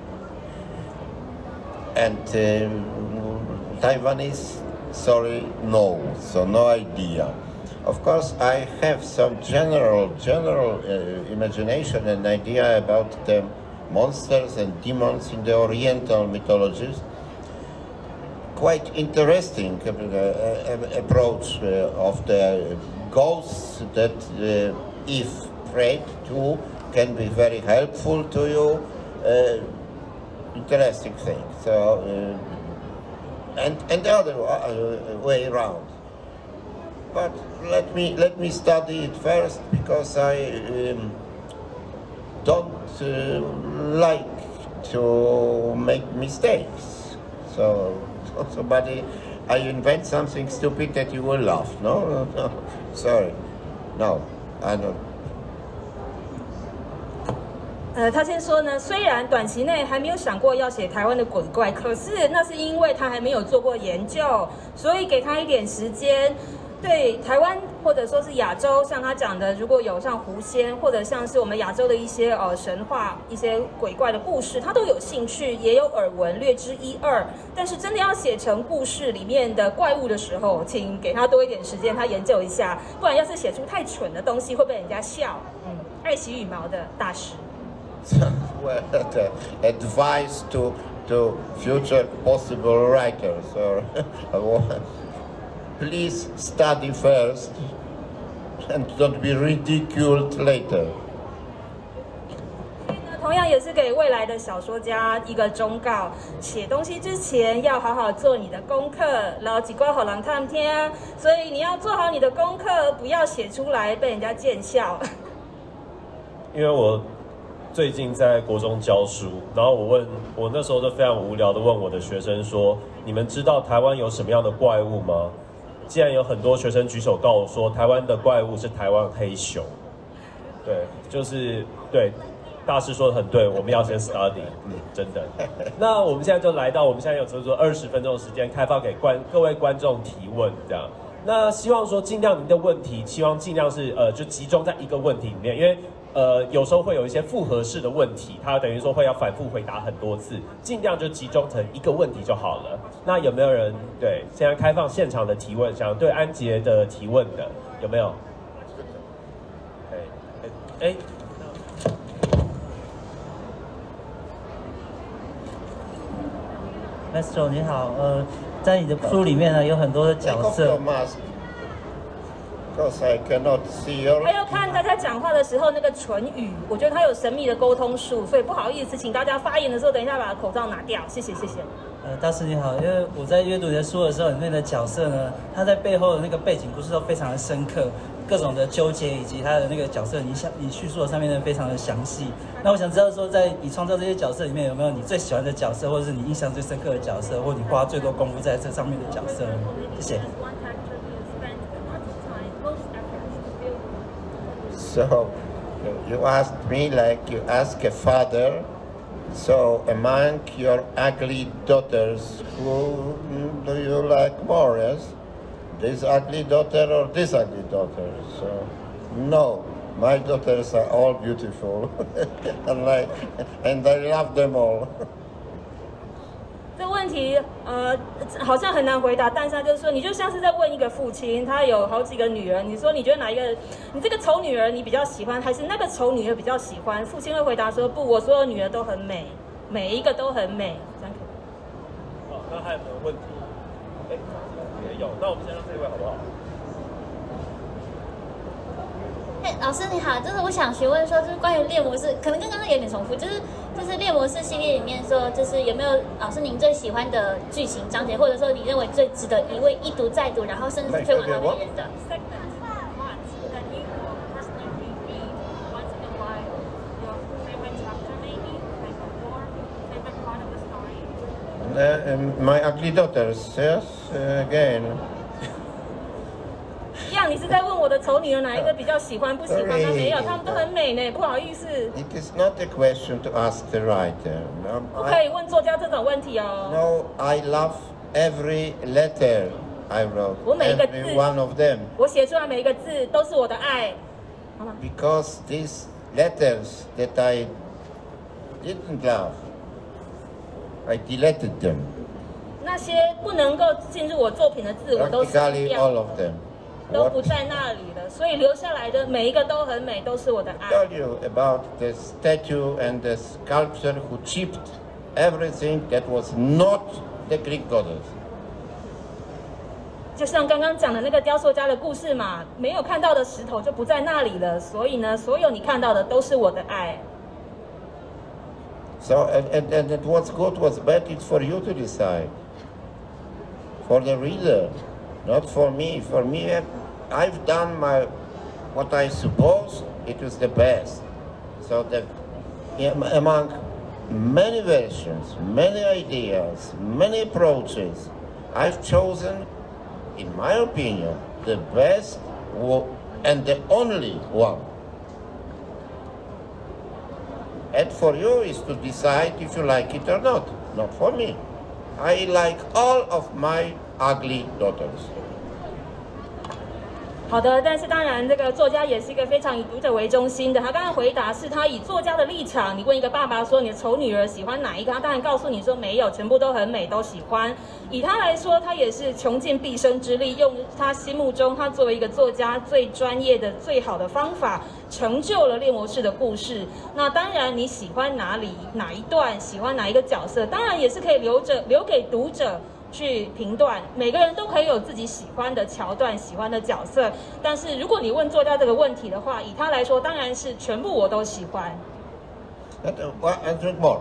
S2: And um, Taiwanese, sorry, no, so no idea. Of course, I have some general general uh, imagination and idea about the monsters and demons in the Oriental mythologies. Quite interesting uh, uh, approach uh, of the ghosts that, uh, if prayed to, can be very helpful to you. Uh, interesting thing. So, uh, and and the other uh, way around. But let me let me study it first because I um, don't uh, like to make mistakes. So somebody, I invent something stupid that you will laugh. No, no, no. Sorry, no, I don't.
S3: 呃，他先说呢，虽然短期内还没有想过要写台湾的鬼怪，可是那是因为他还没有做过研究，所以给他一点时间。对台湾或者说是亚洲，像他讲的，如果有像狐仙或者像是我们亚洲的一些呃神话、一些鬼怪的故事，他都有兴趣，也有耳闻，略知一二。但是真的要写成故事里面的怪物的时候，请给他多一点时间，他研究一下，不然要是写出太蠢的东西，会被人家笑。嗯，爱惜羽毛的大师。
S2: Well, the advice to to future possible writers, or please study first and don't be ridiculed later.
S3: 同样也是给未来的小说家一个忠告：写东西之前要好好做你的功课，然后几瓜好人探听。所以你要做好你的功课，不要写出来被人家见笑。
S4: 因为我最近在国中教书，然后我问我那时候就非常无聊的问我的学生说：“你们知道台湾有什么样的怪物吗？”既然有很多学生举手告我说，台湾的怪物是台湾黑熊。对，就是对，大师说的很对，我们要先 study， 嗯，真的。那我们现在就来到，我们现在有差不多二十分钟的时间，开放给观各位观众提问，这样。那希望说尽量您的问题，希望尽量是呃就集中在一个问题里面，因为。呃，有时候会有一些复合式的问题，它等于说会要反复回答很多次，尽量就集中成一个问题就好了。那有没有人对现在开放现场的提问，想对安杰的提问的有没有？哎哎
S5: 哎 ，Maestro 你好，呃，在你的书里面呢有很多的角色。
S2: I cannot see your...
S3: 还有看大家讲话的时候那个唇语，我觉得他有神秘的沟通术，所以不好意思，请大家发言的时候等一下把口罩拿掉，谢谢谢谢。
S5: 呃，大师你好，因为我在阅读你的书的时候，里面的角色呢，他在背后的那个背景故事都非常的深刻，各种的纠结以及他的那个角色，你想你叙述的上面呢非常的详细。那我想知道说，在你创造这些角色里面，有没有你最喜欢的角色，或者是你印象最深刻的角色，或你花最多功夫在这上面的角色呢？谢谢。
S2: So, you asked me like you ask a father, so among your ugly daughters, who do you like more, yes? This ugly daughter or this ugly daughter? So, no, my daughters are all beautiful, and, I, and I love them all.
S3: 这问题呃好像很难回答，但是他就是说，你就像是在问一个父亲，他有好几个女儿，你说你觉得哪一个？你这个丑女儿你比较喜欢，还是那个丑女儿比较喜欢？父亲会回答说，不，我所有女儿都很美，每一个都很美。这样可以。
S4: 好，那还有没有问题？哎，也有，那我们先让这位好不好？
S6: 嘿，老师你好，就是我想询问说，就是关于猎魔士，可能跟刚刚有点重复，就是就是猎魔士系列里面说，就是有没有老师您最喜欢的剧情章节，或者说你认为最值得一味一读再读，然后甚至是推广到别人的？
S2: Uh, um, my ugly daughters, yes, uh, again.
S3: 一样，你是在问我的丑女儿哪一个比较喜欢？不喜欢？她没有，她们都很美呢，不好意思。
S2: It is not a question to ask the writer. No,
S3: 不可以问作家这种问题哦。
S2: No, I love every letter I wrote.
S3: 我每一个字
S2: every one of them.
S3: 我写出来每一个字都是我的爱，好吗？
S2: Because these letters that I didn't love, I deleted them.
S3: 那些不能够进入我作品的字，我都删
S2: Practically
S3: 掉
S2: all of them.
S3: 都不在那里了，所以留下来的每一个都很美，都是我的爱。
S2: Tell you about the statue and the sculptor who chipped everything that was not the Greek goddess.
S3: 就像刚刚讲的那个雕塑家的故事嘛，没有看到的石头就不在那里了，所以呢，所有你看到的都是我的爱。
S2: So, and, and, and what's good, what's bad, it's for you to decide. for the reader, not for me. For me, I've done my what I suppose it was the best. So that among many versions, many ideas, many approaches, I've chosen, in my opinion, the best and the only one. And for you is to decide if you like it or not, not for me. I like all of my ugly daughters.
S3: 好的，但是当然，这个作家也是一个非常以读者为中心的。他刚刚回答是他以作家的立场，你问一个爸爸说你的丑女儿喜欢哪一个，他当然告诉你说没有，全部都很美，都喜欢。以他来说，他也是穷尽毕生之力，用他心目中他作为一个作家最专业的、最好的方法，成就了猎魔士的故事。那当然，你喜欢哪里、哪一段，喜欢哪一个角色，当然也是可以留着留给读者去评断，每个人都可以有自己喜欢的桥段、喜欢的角色。但是如果你问作家这个问题的话，以他来说，当然是全部我都喜欢。
S2: And uh, more.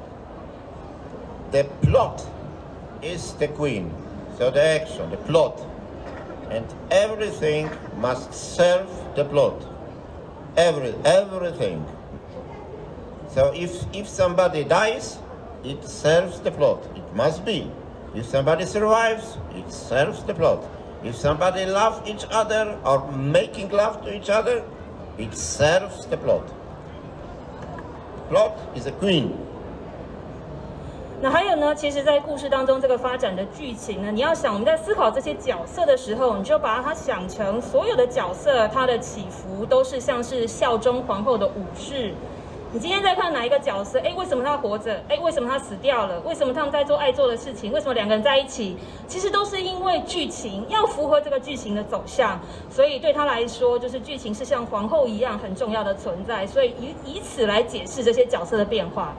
S2: The plot is the queen, so the action, the plot, and everything must serve the plot. Every everything. So if if somebody dies, it serves the plot. It must be. If somebody survives, it serves the plot. If somebody loves each other or making love to each other, it serves the plot. Plot is a queen.
S3: 那还有呢？其实，在故事当中，这个发展的剧情呢，你要想我们在思考这些角色的时候，你就把它想成所有的角色，它的起伏都是像是效忠皇后的武士。你今天在看哪一个角色？哎，为什么他活着？哎，为什么他死掉了？为什么他们在做爱做的事情？为什么两个人在一起？其实都是因为剧情要符合这个剧情的走向，所以对他来说，就是剧情是像皇后一样很重要的存在，所以以以此来解释这些角色的变化。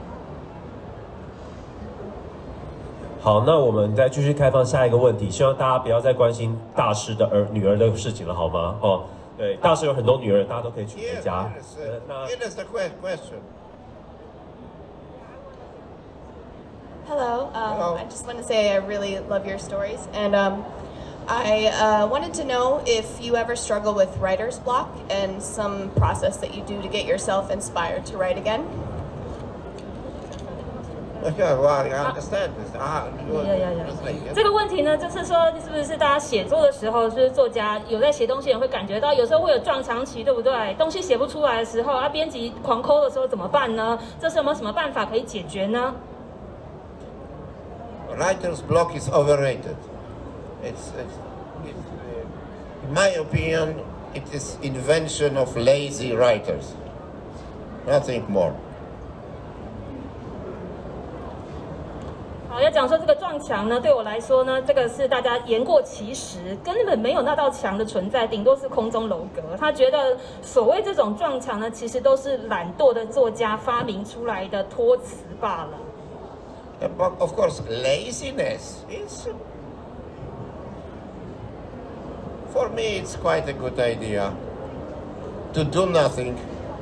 S4: 好，那我们再继续开放下一个问题，希望大家不要再关心大师的儿女儿的事情了，好吗？哦。对，大师有很多女儿，大家都可以娶回家。那
S2: Here is the question.
S7: Hello. Um,
S2: Hello.
S7: I just want to say I really love your stories, and um, I uh, wanted to know if you ever struggle with writer's block and some process that you do to get yourself inspired to write again.
S2: Yeah, well, I understand this. Ah,
S3: yeah, yeah, yeah. 这个问题呢，就是说，是不是大家写作的时候，就是作家有在写东西，人会感觉到有时候会有撞墙期，对不对？东西写不出来的时候，啊，编辑狂抠的时候怎么办呢？这是有没有什么办法可以解决呢？
S2: Writer's block is overrated. It's, it's, it's uh, in my opinion, it is invention of lazy writers. Nothing more.
S3: 好，要讲说这个撞墙呢，对我来说呢，这个是大家言过其实，根本没有那道墙的存在，顶多是空中楼阁。他觉得所谓这种撞墙呢，其实都是懒惰的作家发明出来的托词罢了。
S2: But of course, laziness is, for me, it's quite a good idea to do nothing.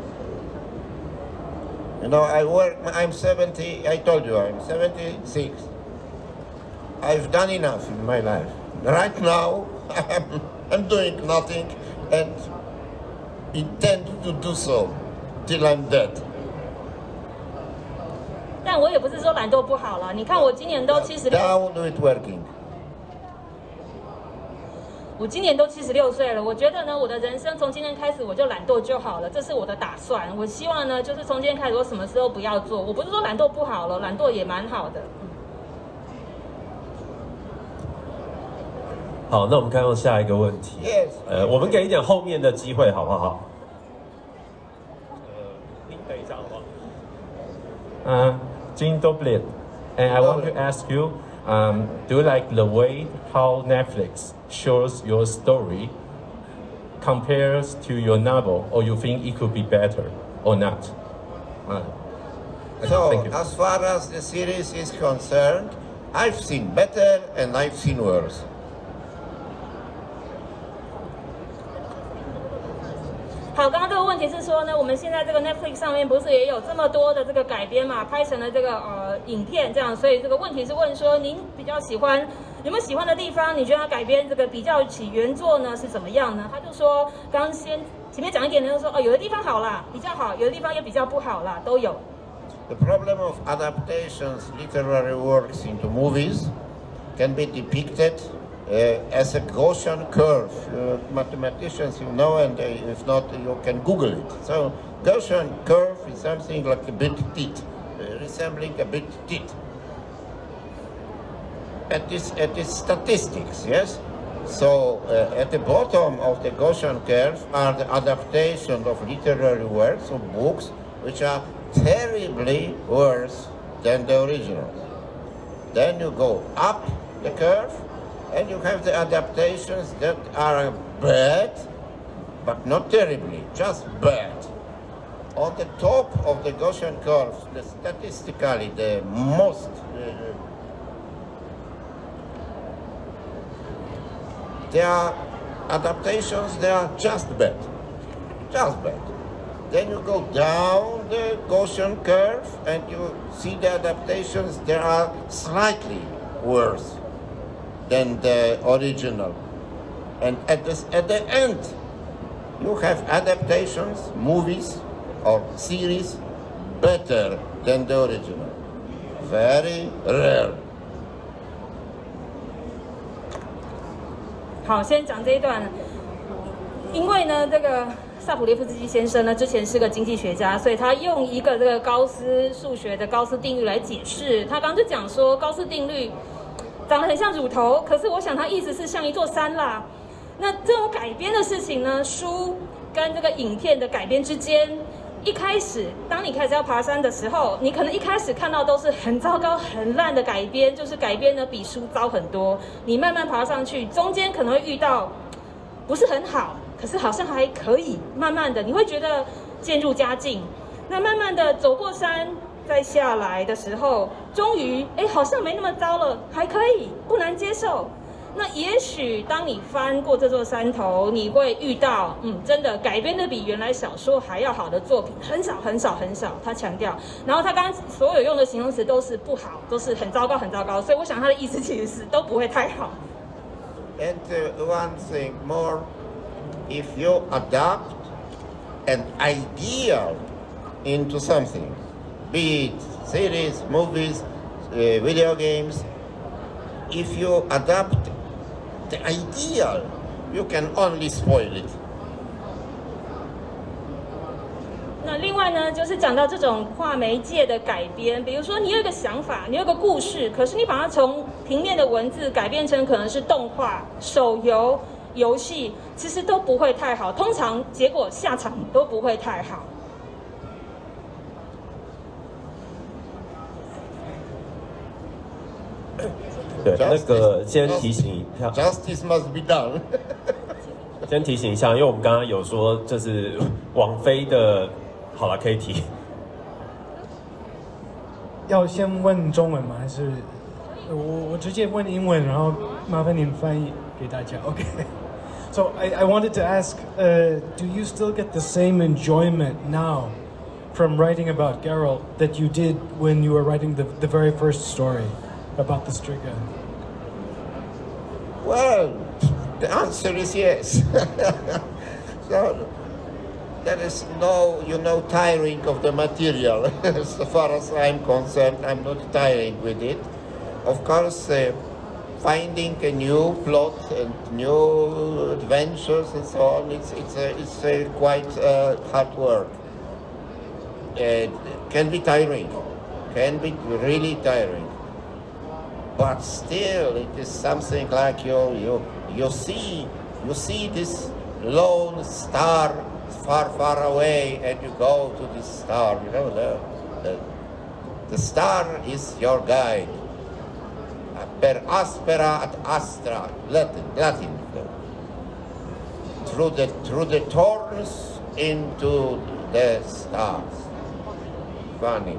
S2: You know, I work, I'm seventy, I told you I'm seventy-six. I've done enough in my life. Right now, I'm, I'm doing nothing and intend to do so till I'm dead.
S3: 但我也不是说懒惰不好了，你看我今年都七十六，
S2: Down with working.
S3: 我今年都七十六岁了，我觉得呢，我的人生从今天开始我就懒惰就好了，这是我的打算。我希望呢，就是从今天开始，我什么时候不要做。我不是说懒惰不好了，懒惰也蛮好的。
S4: 好，那我们看到下一个问题。
S2: Yes.
S4: 呃，我们给一点后面的机会，好不好？呃，您等一下，好不好？
S8: Uh, Jean Doblet, and I want to ask you, um, do you like the way how Netflix shows your story compares to your novel, or you think it could be better or not? Uh,
S2: So,
S8: thank you.
S2: as far as the series is concerned, I've seen better and I've seen worse.
S3: 好，刚刚这个问题是说呢，我们现在这个 Netflix 上面不是也有这么多的这个改编嘛，拍成了这个呃影片这样，所以这个问题是问说，您比较喜欢有没有喜欢的地方？你觉得它改编这个比较起原作呢是怎么样呢？他就说，刚先前面讲一点呢，就说哦，有的地方好啦，比较好；有的地方也比较不好啦，都有。
S2: The problem of adaptations, literary works into movies, can be depicted uh, as a Gaussian curve. Uh, mathematicians, you know, and uh, if not, you can Google it. So, Gaussian curve is something like a big teeth, uh, resembling a big teeth. At this, at this statistics, yes. So, uh, at the bottom of the Gaussian curve are the adaptations of literary works or books, which are terribly worse than the originals. Then you go up the curve, and you have the adaptations that are bad, but not terribly, just bad. On the top of the Gaussian curve, the statistically the most uh, there are adaptations, they are just bad, just bad. Then you go down the Gaussian curve and you see the adaptations, they are slightly worse than the original. And at, this, at the end, you have adaptations, movies or series better than the original. Very rare.
S3: 好，先讲这一段，因为呢，这个萨普列夫斯基先生呢，之前是个经济学家，所以他用一个这个高斯数学的高斯定律来解释。他刚刚就讲说，高斯定律长得很像乳头，可是我想他意思是像一座山啦。那这种改编的事情呢，书跟这个影片的改编之间，一开始当你开始要爬山的时候，你可能一开始看到都是很糟糕、很烂的改编，就是改编呢比书糟很多。你慢慢爬上去，中间可能会遇到不是很好，可是好像还可以。慢慢的，你会觉得渐入佳境。那慢慢的走过山，再下来的时候，终于哎，好像没那么糟了，还可以，不难接受。那也许当你翻过这座山头，你会遇到，嗯，真的改编的比原来小说还要好的作品，很少很少很少。他强调，然后他刚刚所有用的形容词都是不好，都是很糟糕很糟糕，所以我想他的意思其实是都不会太好。
S2: And uh, one thing more, if you adapt an ideal into something, be it series, movies, uh, video games, if you adapt the ideal, you can only spoil it.
S3: 那另外呢，就是讲到这种跨媒介的改编，比如说你有一个想法，你有个故事，可是你把它从平面的文字改编成可能是动画、手游、游戏，其实都不会太好，通常结果下场都不会太好。
S4: 对，那个先提醒一下
S2: ，Justice must be done 。
S4: 先提醒一下，因为我们刚刚有说这是网飞的，好了，可以提。
S9: 要先问中文吗？还是我我直接问英文，然后麻烦您翻译给大家 ？OK。So I I wanted to ask, uh, do you still get the same enjoyment now from writing about Geralt that you did when you were writing the the very first story about the Striga?
S2: Well, the answer is yes. So there is no, you know, tiring of the material. As far as I'm concerned, I'm not tiring with it. Of course, uh, finding a new plot and new adventures and so on, it's it's a, it's a quite uh, hard work. It can be tiring, can be really tiring. But still, it is something like you you you see you see this lone star far far away, and you go to this star. You know the the, the star is your guide. Per aspera ad astra, Latin, Latin. Through the through the thorns into the stars. Funny.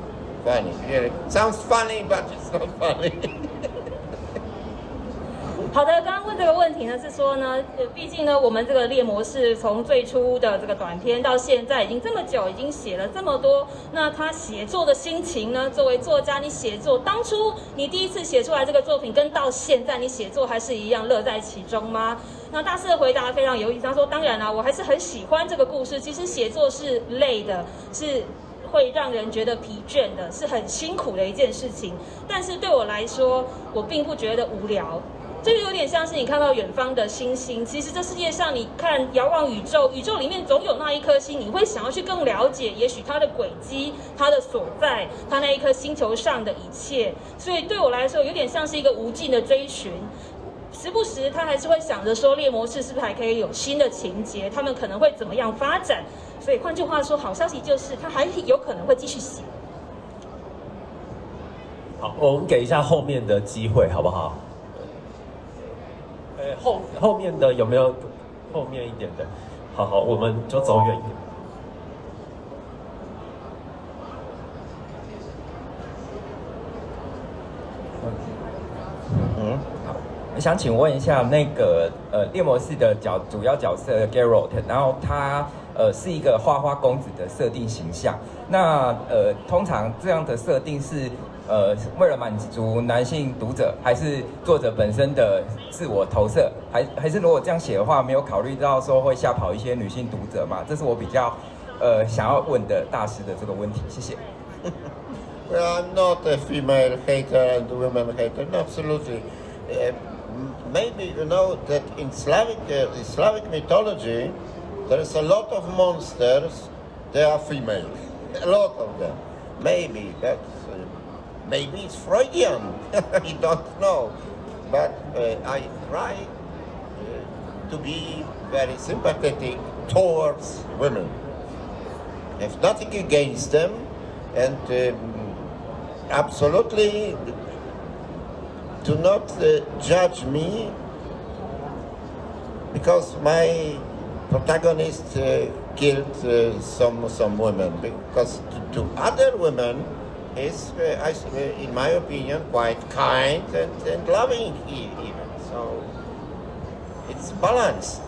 S2: Funny. Yeah, it sounds funny, but it's not funny.
S3: 好的，刚刚问这个问题呢，是说呢，呃，毕竟呢，我们这个猎魔士从最初的这个短片到现在已经这么久，已经写了这么多。那他写作的心情呢？作为作家，你写作当初你第一次写出来这个作品，跟到现在你写作还是一样乐在其中吗？那大师的回答非常有意思，他说：当然啦，我还是很喜欢这个故事。其实写作是累的，是会让人觉得疲倦的，是很辛苦的一件事情。但是对我来说，我并不觉得无聊。这个有点像是你看到远方的星星，其实这世界上你看遥望宇宙，宇宙里面总有那一颗星，你会想要去更了解，也许它的轨迹、它的所在、它那一颗星球上的一切。所以对我来说，有点像是一个无尽的追寻。时不时他还是会想着说，猎魔士是不是还可以有新的情节？他们可能会怎么样发展？所以换句话说，好消息就是他还有可能会继续写。
S4: 好，我们给一下后面的机会，好不好？呃，后后面的有没有后面一点的？好好，我们就走远一点。
S10: 嗯，好，我想请问一下，那个呃，猎魔士的角主要角色 Geralt， 然后他呃是一个花花公子的设定形象。那呃，通常这样的设定是。呃，为了满足男性读者，还是作者本身的自我投射，还还是如果这样写的话，没有考虑到说会吓跑一些女性读者嘛？这是我比较呃想要问的大师的这个问题，谢谢。
S2: Well, I'm not a female hater and women hater. No, absolutely. Uh, maybe you know that in Slavic uh, in Slavic mythology, there is a lot of monsters. They are female. A lot of them. Maybe that's. Uh, Maybe it's Freudian, I don't know. But uh, I try uh, to be very sympathetic towards women. I have nothing against them, and um, absolutely do not uh, judge me because my protagonist uh, killed uh, some, some women. Because to, to other women, is, uh, in my opinion, quite kind and, and loving even. So it's balanced.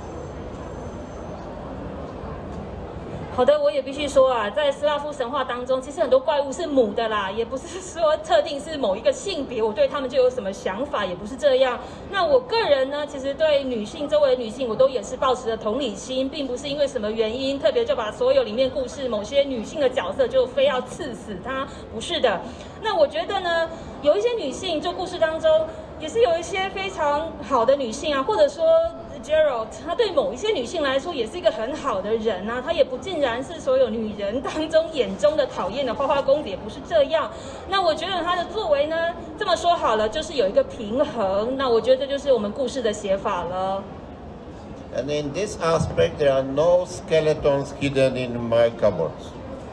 S3: 好的，我也必须说啊，在斯拉夫神话当中，其实很多怪物是母的啦，也不是说特定是某一个性别，我对他们就有什么想法，也不是这样。那我个人呢，其实对女性周围的女性，我都也是抱持着同理心，并不是因为什么原因特别就把所有里面故事某些女性的角色就非要刺死她，不是的。那我觉得呢，有一些女性就故事当中也是有一些非常好的女性啊，或者说。Geralt， 他对某一些女性来说也是一个很好的人啊，他也不尽然是所有女人当中眼中的讨厌的花花公子，也不是这样。那我觉得他的作为呢，这么说好了，就是有一个平衡。那我觉得这就是我们故事的写法了。
S2: And in this aspect, there are no skeletons hidden in my cupboards.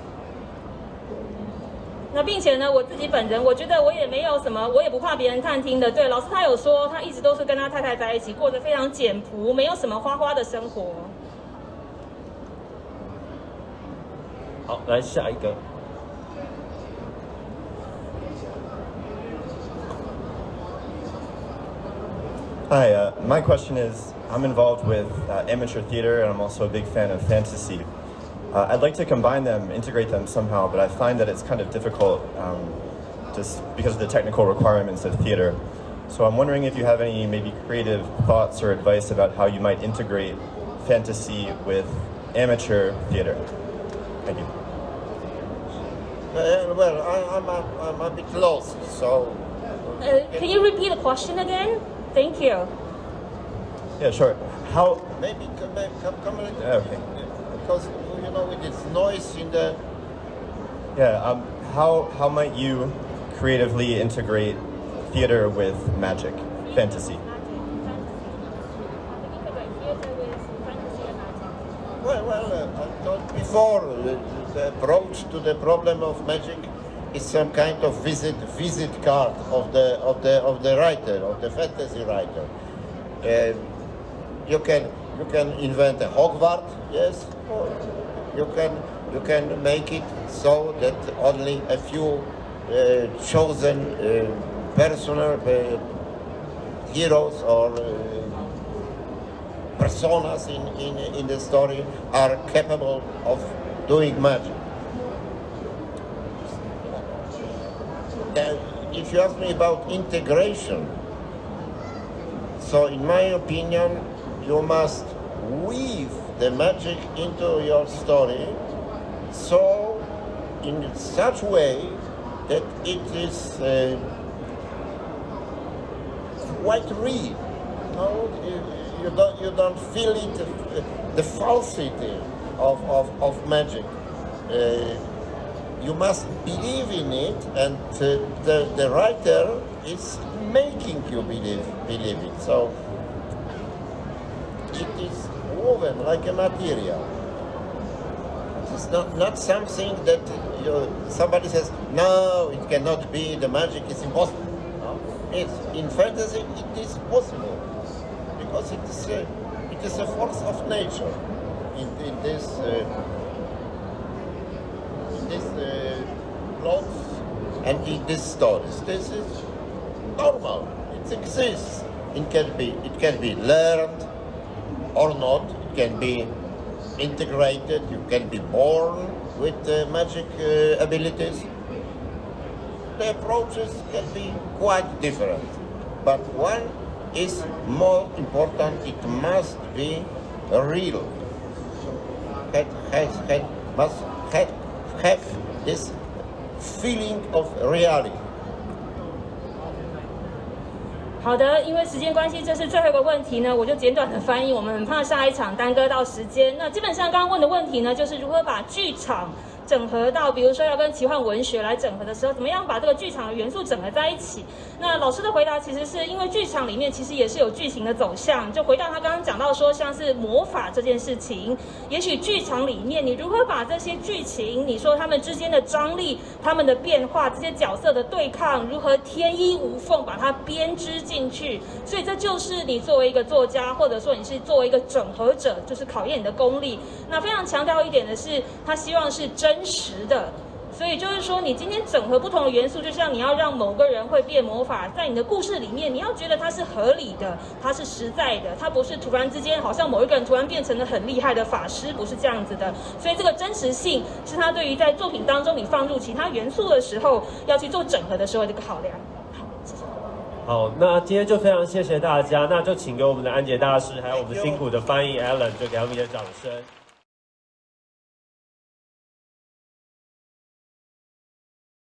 S3: 那并且呢，我自己本人，我觉得我也没有什么，我也不怕别人探听的。对，老师他有说，他一直都是跟他太太在一起，过得非常简朴，没有什么花花的生活。
S4: 好，来下一个。
S11: Hi, uh, my question is, I'm involved with uh, amateur theater, and I'm also a big fan of fantasy. Uh, I'd like to combine them, integrate them somehow, but I find that it's kind of difficult um, just because of the technical requirements of theater. So I'm wondering if you have any maybe creative thoughts or advice about how you might integrate fantasy with amateur theater. Thank you.
S2: Uh, well, I, I'm, a, I'm a bit lost, so...
S3: Uh, can you repeat the question again? Thank you.
S11: Yeah, sure. How...
S2: Maybe come, come, come a little
S11: Okay.
S2: Because, you know, with this noise in the...
S11: Yeah, um, how, how might you creatively integrate theater with magic, fantasy?
S2: Well, well, uh, I thought before, uh, the approach to the problem of magic is some kind of visit visit card of the of the of the writer, of the fantasy writer. Uh, you can you can invent a Hogwarts, yes, or you can you can make it so that only a few uh, chosen uh, personal uh, heroes or uh, personas in, in, in the story are capable of doing magic. And if you ask me about integration, so in my opinion, you must weave the magic into your story so in such way that it is uh, quite real. No, you, you don't you don't feel it, uh, the falsity of, of, of magic. Uh, you must believe in it, and uh, the, the writer is making you believe believe it. So it is woven like a material. It's not, not something that you, somebody says, no, it cannot be, the magic is impossible. No? It's, in fantasy, it is possible, because it is a, it is a force of nature in, in this, uh, in this uh, plots and in these stories. This is normal, it exists. It can be, it can be learned or not, it can be integrated, you can be born with uh, magic uh, abilities. The approaches can be quite different, but one is more important, it must be real. It has, has, must have, have this feeling of reality.
S3: 好的，因为时间关系，这是最后一个问题呢，我就简短的翻译，我们很怕下一场耽搁到时间。那基本上刚刚问的问题呢，就是如何把剧场整合到，比如说要跟奇幻文学来整合的时候，怎么样把这个剧场的元素整合在一起？那老师的回答其实是因为剧场里面其实也是有剧情的走向，就回到他刚刚讲到说，像是魔法这件事情，也许剧场里面你如何把这些剧情，你说他们之间的张力、他们的变化、这些角色的对抗，如何天衣无缝把它编织进去？所以这就是你作为一个作家，或者说你是作为一个整合者，就是考验你的功力。那非常强调一点的是，他希望是真实的。所以就是说，你今天整合不同的元素，就像你要让某个人会变魔法，在你的故事里面，你要觉得它是合理的，它是实在的，它不是突然之间好像某一个人突然变成了很厉害的法师，不是这样子的。所以这个真实性是他对于在作品当中你放入其他元素的时候，要去做整合的时候的一个考量。好，谢谢。
S4: 好，那今天就非常谢谢大家，那就请给我们的安杰大师，还有我们辛苦的翻译 Alan， 就给他们一些掌声。